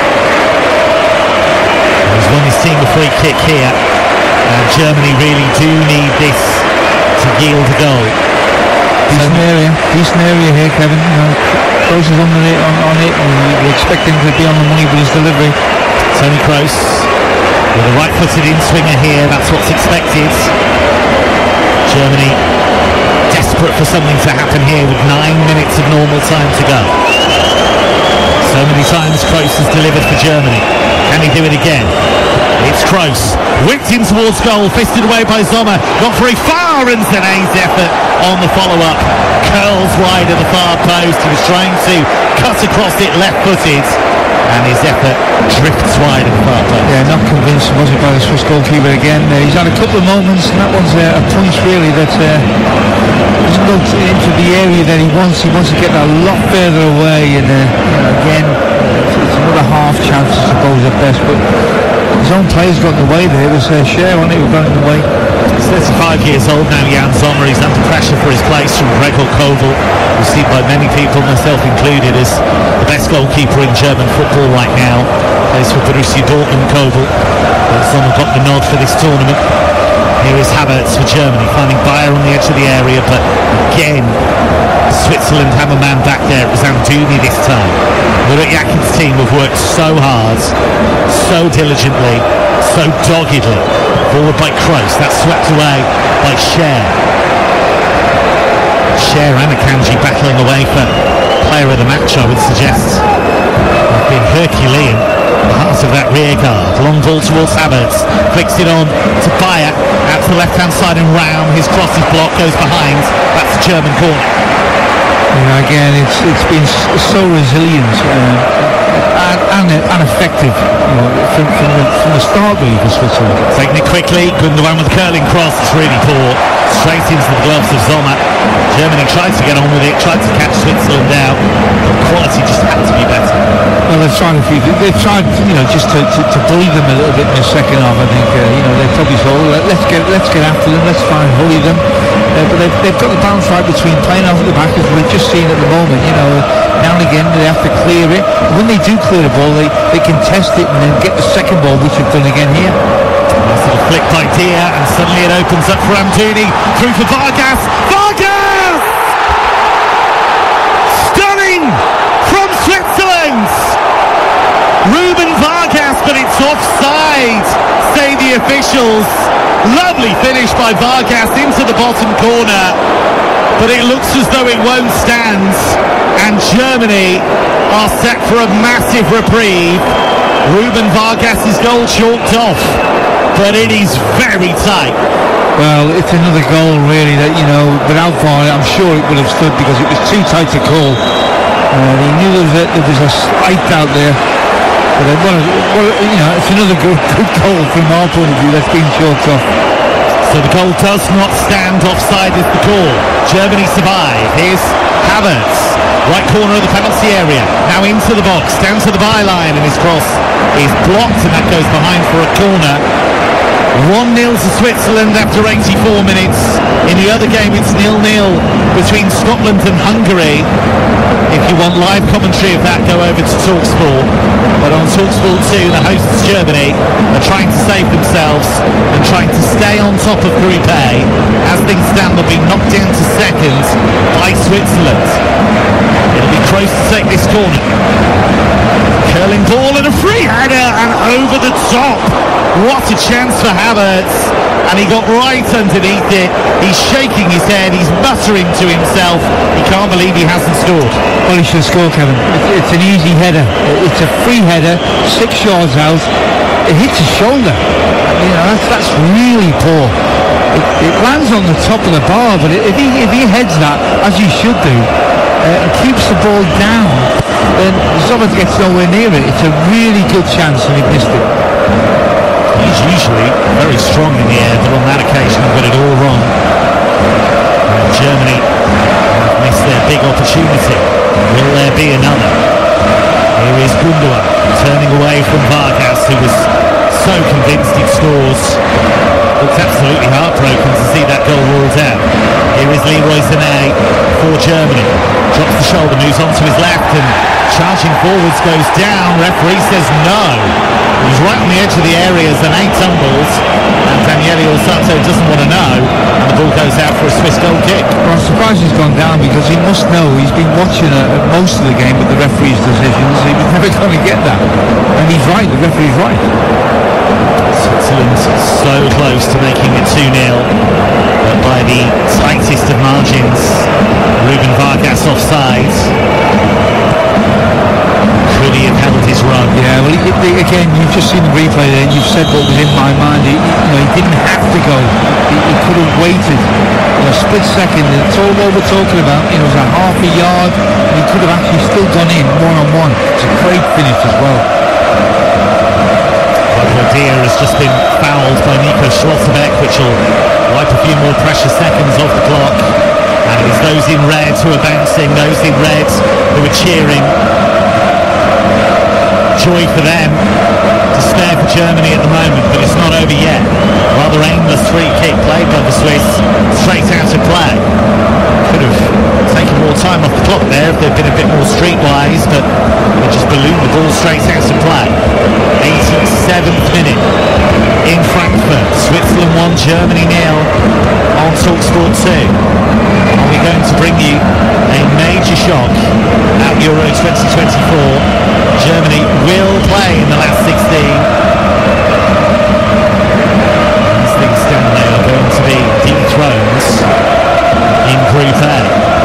He's won his team a free kick here. Uh, Germany really do need this to yield a goal. Decent so, area, decent area here, Kevin. You know, Kroos is on it, on, on it, and we expect him to be on the money with his delivery. Tony Kroos with a right-footed in-swinger here. That's what's expected. Germany desperate for something to happen here with nine minutes of normal time to go. So many times Kroos has delivered for Germany. Can he do it again? It's Kroos, whipped in towards goal, fisted away by Sommer, not very far, and Zane's effort on the follow-up curls wide of the far post. He was trying to cut across it left-footed, and his effort drifts wide of the far post. Yeah, not convinced, was it, by the Swiss goalkeeper again. Uh, he's had a couple of moments, and that one's uh, a punch really that uh, doesn't go to, into the area that he wants. He wants to get that a lot further away, and uh, you know, again, it's, it's another half chance, I suppose, at best, but his own players got in the way there. It was uh, Cher, wasn't it, who got in the way. He's thirty-five years old now, Jan Sommer. He's under pressure for his place from Gregor Kobel, who's seen by many people, myself included, as the best goalkeeper in German football right now. Plays for Borussia Dortmund, Kobel. Sommer got the nod for this tournament. Here is Havertz for Germany, finding Bayer on the edge of the area, but again, Switzerland have a man back there. It was Amdouni this time. Murat Yakin's team have worked so hard, so diligently, so doggedly. Forward by Kroos, that's swept away by Cher. Cher and Akanji battling away for player of the match, I would suggest. They've been Herculean, the heart of that rear guard. Long ball towards Havertz, flicks it on to Bayer, out to the left-hand side and Raum. His cross is blocked, goes behind. That's a German corner. You know, again, it's it's been so resilient uh, and, and, and effective, you know, from, from, the, from the start really for Switzerland. Taking it quickly, Gundogan with the curling cross. It's really poor. Straight into the gloves of Sommer. Germany tried to get on with it, tried to catch Switzerland out. The quality just had to be better. Well, they've tried a few. They've tried, you know, just to, to, to bully them a little bit in the second half. I think, uh, you know, they probably thought, well, let's get let's get after them, let's try and bully them. Uh, but they've, they've got the balance right between playing out at the back, as we've just seen at the moment. You know, now and again they have to clear it. When they do clear the ball, they, they can test it and then get the second ball, which they've done again here. Nice little flick by Dia, and suddenly it opens up for Amdouni. Through for Vargas. Vargas! Stunning from Switzerland! Ruben Vargas, but it's offside, say the officials. Lovely finish by Vargas into the bottom corner, but it looks as though it won't stand, and Germany are set for a massive reprieve. Ruben Vargas' goal chalked off, but it is very tight. Well, it's another goal really that, you know, without V A R I'm sure it would have stood because it was too tight to call. Uh, he knew there was, a, there was a slight doubt there. But uh, well, well, you know, it's another good, good goal from our point of view that's been chalked off. So the goal does not stand, offside is the call. Germany survive. Here's Havertz, right corner of the penalty area. Now into the box, down to the byline, and his cross is blocked, and that goes behind for a corner. one nil to Switzerland after eighty-four minutes. In the other game, it's nil nil between Scotland and Hungary. If you want live commentary of that, go over to TalkSport. But on TalkSport two, the hosts Germany are trying to save themselves and trying to stay on top of Group A. As things stand, they'll be knocked down to second by Switzerland. It'll be close to take this corner. Curling ball and a free header and over the top. What a chance for Havertz. And he got right underneath it. He's shaking his head. He's muttering to himself. He can't believe he hasn't scored. Well, he should score, Kevin. It's, it's an easy header. It's a free header, six yards out. It hits his shoulder. You know, that's, that's really poor. It, it lands on the top of the bar, but if he, if he heads that, as he should do, uh, and keeps the ball down, then Zobbert gets nowhere near it. It's a really good chance, and he missed it. He's usually very strong in the air, but on that occasion he got it all wrong. And Germany have missed their big opportunity. Will there be another? Here is Gundogan turning away from Vargas, who was so convinced he scores. Looks absolutely heartbroken to see that goal ruled out. Here is Leroy Sané for Germany. Drops the shoulder, moves on to his left, and charging forwards goes down. Referee says no. He was right on the edge of the area as Sané tumbles, and Daniele Orsato doesn't want to know, and the ball goes out for a Swiss goal kick. Well, I'm surprised he's gone down, because he must know. He's been watching uh, most of the game with the referee's decisions. He was never going to get that. And he's right, the referee's right. Switzerland so close to making it two nil, but by the tightest of margins. Ruben Vargas offside. Could he have held his run? Yeah, well, he, he, again, you've just seen the replay there, and you've said what was in my mind. He, you know, he didn't have to go. He, he could have waited a split second. It's all what we're talking about. You know, it was a half a yard, and he could have actually still gone in one on one. It's a great finish as well. Dia has just been fouled by Nico Schlotterbeck, which will wipe a few more precious seconds off the clock. And it is those in red who are bouncing, those in red who are cheering. Joy for them, despair for Germany at the moment, but it's not over yet. Rather aimless free kick played by the Swiss, straight out of play. Could have taken more time off the clock there if they'd been a bit more streetwise, but they just ballooned the ball straight out of play. eighty-seventh minute in Frankfurt. Switzerland one, Germany nil on TalkSport two. Are we going to bring you a major shock at Euro twenty twenty-four? Germany will play in the last sixteen. As things stand, they are going to be dethroned in Group A.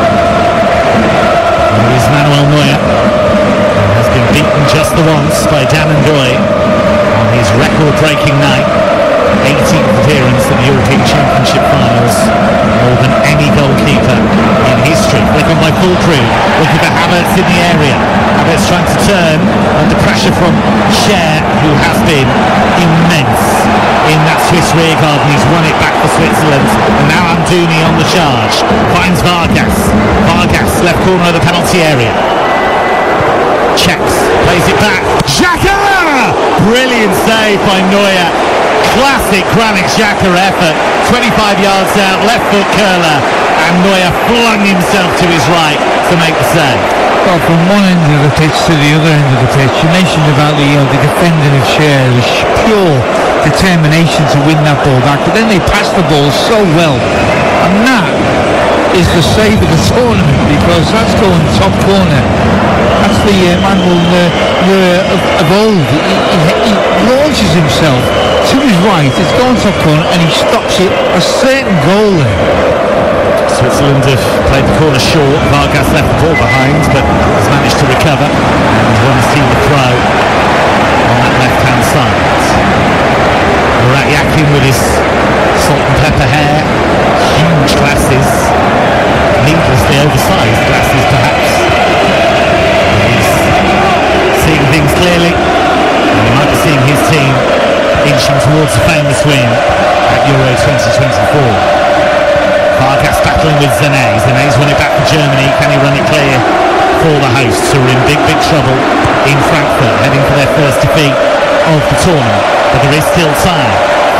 There is Manuel Neuer, who has been beaten just the once by Dan Ndoye on his record-breaking night. eighteenth appearance at the European Championship finals, more than any goalkeeper in history. Flicking by full crew, looking for Havertz in the area. Havertz trying to turn under pressure from Cher, who has been immense in that Swiss rearguard, and he's won it back for Switzerland. And now Amdouni on the charge, finds Vargas. Vargas, left corner of the penalty area. Checks, plays it back. Xhaka! Brilliant save by Neuer. Classic Granit Xhaka effort. twenty-five yards out, left foot curler, and Neuer flung himself to his right to make the save. Well, from one end of the pitch to the other end of the pitch, you mentioned about the, you know, the defending of Cher, the sh- pure determination to win that ball back, but then they passed the ball so well, and that is the save of the tournament, because that's going top corner. That's the uh, Manuel uh, of, of old. He, he, he launches himself to his right, it's going top corner, and he stops it. A certain goal there. Switzerland have played the corner short. Vargas left the ball behind, but has managed to recover and won a steal the throw on that left-hand side. Murat Yakin with his salt and pepper hair, huge glasses, needlessly oversized glasses perhaps. He's seeing things clearly, and he might be seeing his team inching towards a famous win at Euro twenty twenty-four. Vargas battling with Sané. Sané's won it back for Germany. Can he run it clear for the hosts, who are in big, big trouble in Frankfurt, heading for their first defeat of the tournament? But there is still time.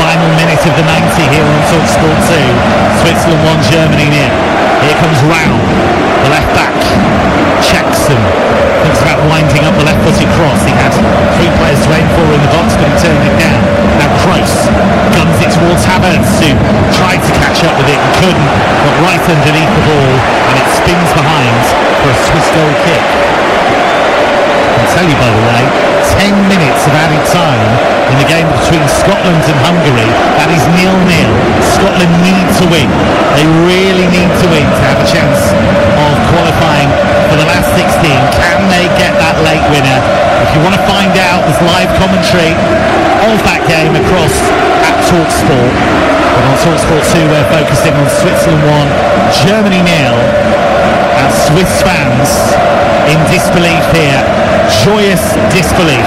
Final minute of the ninety here on TalkSport two. Switzerland one, Germany nil. Here comes Raum, the left back. Checks and thinks about winding up the left-footed cross. He had three players to aim for in the box, but he turned it down. Now Kroos guns it towards Havertz, who tried to catch up with it and couldn't, got right underneath the ball, and it spins behind for a Swiss goal kick. I can tell you, by the way, ten minutes of added time in the game between Scotland and Hungary. That is nil nil. Scotland need to win. They really need to win to have a chance of qualifying for the last sixteen. Can they get that late winner? If you want to find out, there's live commentary of that game across at TalkSport. But on TalkSport two, we're focusing on Switzerland one, Germany nil, and Swiss fans in disbelief here. Joyous disbelief.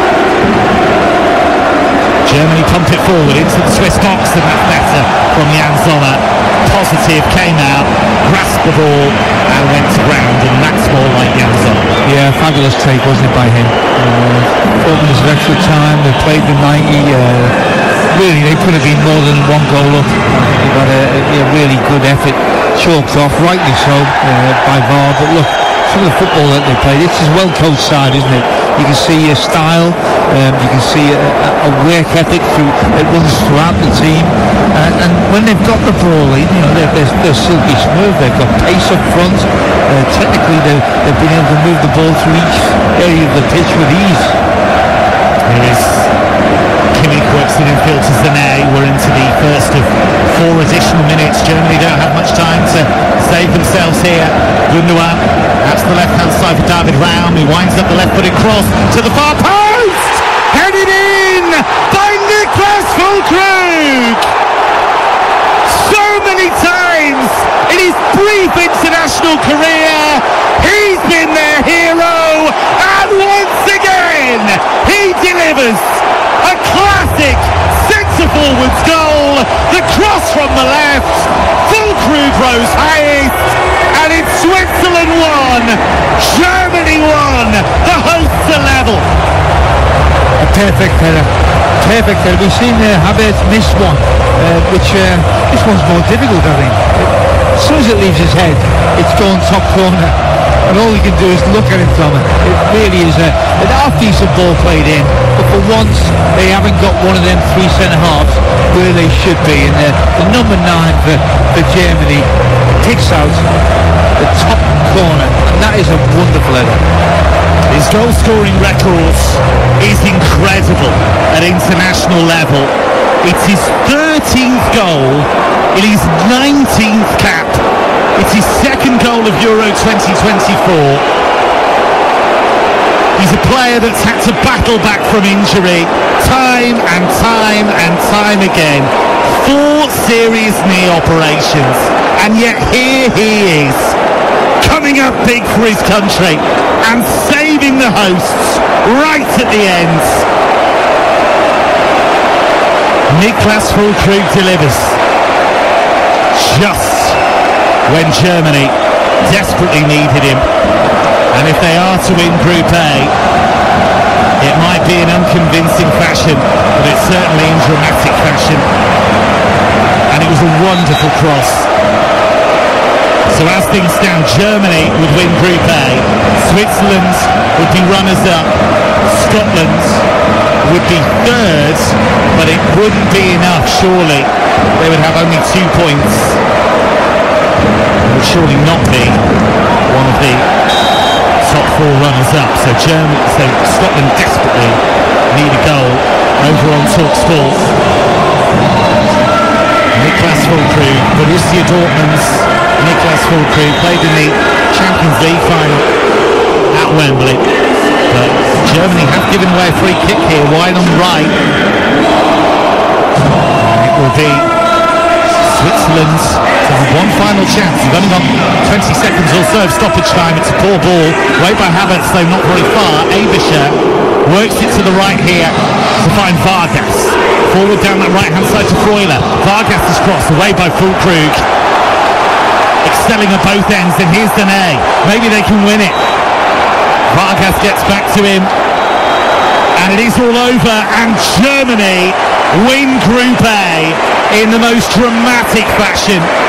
Germany pump it forward into the Swiss box, and that's better from Jan Sommer. Positive, came out, grasped the ball and went to ground, and that's more like Jan Sommer. Yeah, fabulous take, wasn't it, by him? Uh, four minutes of extra time, they played the ninety. Uh, really, they could have been more than one goal up. They got a, a really good effort, chalked off, rightly so, uh, by V A R. But look, some of the football that they play, this is well coached side, isn't it? You can see a style, um, you can see a, a work ethic through, it runs throughout the team, uh, and when they've got the ball, you know, they're, they're, they're silky smooth, they've got pace up front, uh, technically they've, they've been able to move the ball through each area of the pitch with ease. Here is Kimmich, works in infield to Zane. We're into the first of four additional minutes. Germany don't have much time to save themselves here. Gundogan, that's the left-hand side for David Raum. He winds up the left-footed cross to the far post! Headed in by Niklas Füllkrug! So many times in his brief international career, he's been their hero, and once again, he delivers a classic centre-forwards goal. The cross from the left, Füllkrug rose highest, and it's Switzerland one, Germany one, the hosts are level. A perfect header, perfect header. We've seen uh, Havertz miss one, uh, which uh, this one's more difficult, I think. As soon as it leaves his head, it's gone top corner, and all you can do is look at it from it. It really is a, an half-decent ball played in, but for once they haven't got one of them three centre-halves where they should be, and the, the number nine for, for Germany kicks out the top corner, and that is a wonderful header. His goal-scoring record is incredible at international level. It's his thirteenth goal in his nineteenth cap. It's his second goal of Euro twenty twenty-four. He's a player that's had to battle back from injury time and time and time again. Four serious knee operations, and yet here he is, coming up big for his country and saving the hosts right at the end. Niklas Füllkrug delivers just when Germany desperately needed him. And if they are to win Group A, it might be in unconvincing fashion, but it's certainly in dramatic fashion. And it was a wonderful cross. So as things stand, Germany would win Group A, Switzerland would be runners-up, Scotland would be third, but it wouldn't be enough, surely. They would have only two points. It would surely not be one of the top four runners-up. So Germany, so Scotland desperately need a goal over on TalkSport. Niklas Füllkrug, Borussia Dortmund's Niklas Füllkrug played in the Champions League final at Wembley, but Germany have given away a free kick here, wide on the right, and it will be Switzerland to have one final chance. We've only got twenty seconds or so of stoppage time. It's a poor ball, way by Havertz, though not very far. Abischer works it to the right here to find Vargas. Forward down that right hand side to Freuler. Vargas is crossed away by Füllkrug. Excelling at both ends, and here's Dene. Maybe they can win it. Vargas gets back to him, and it is all over, and Germany win Group A in the most dramatic fashion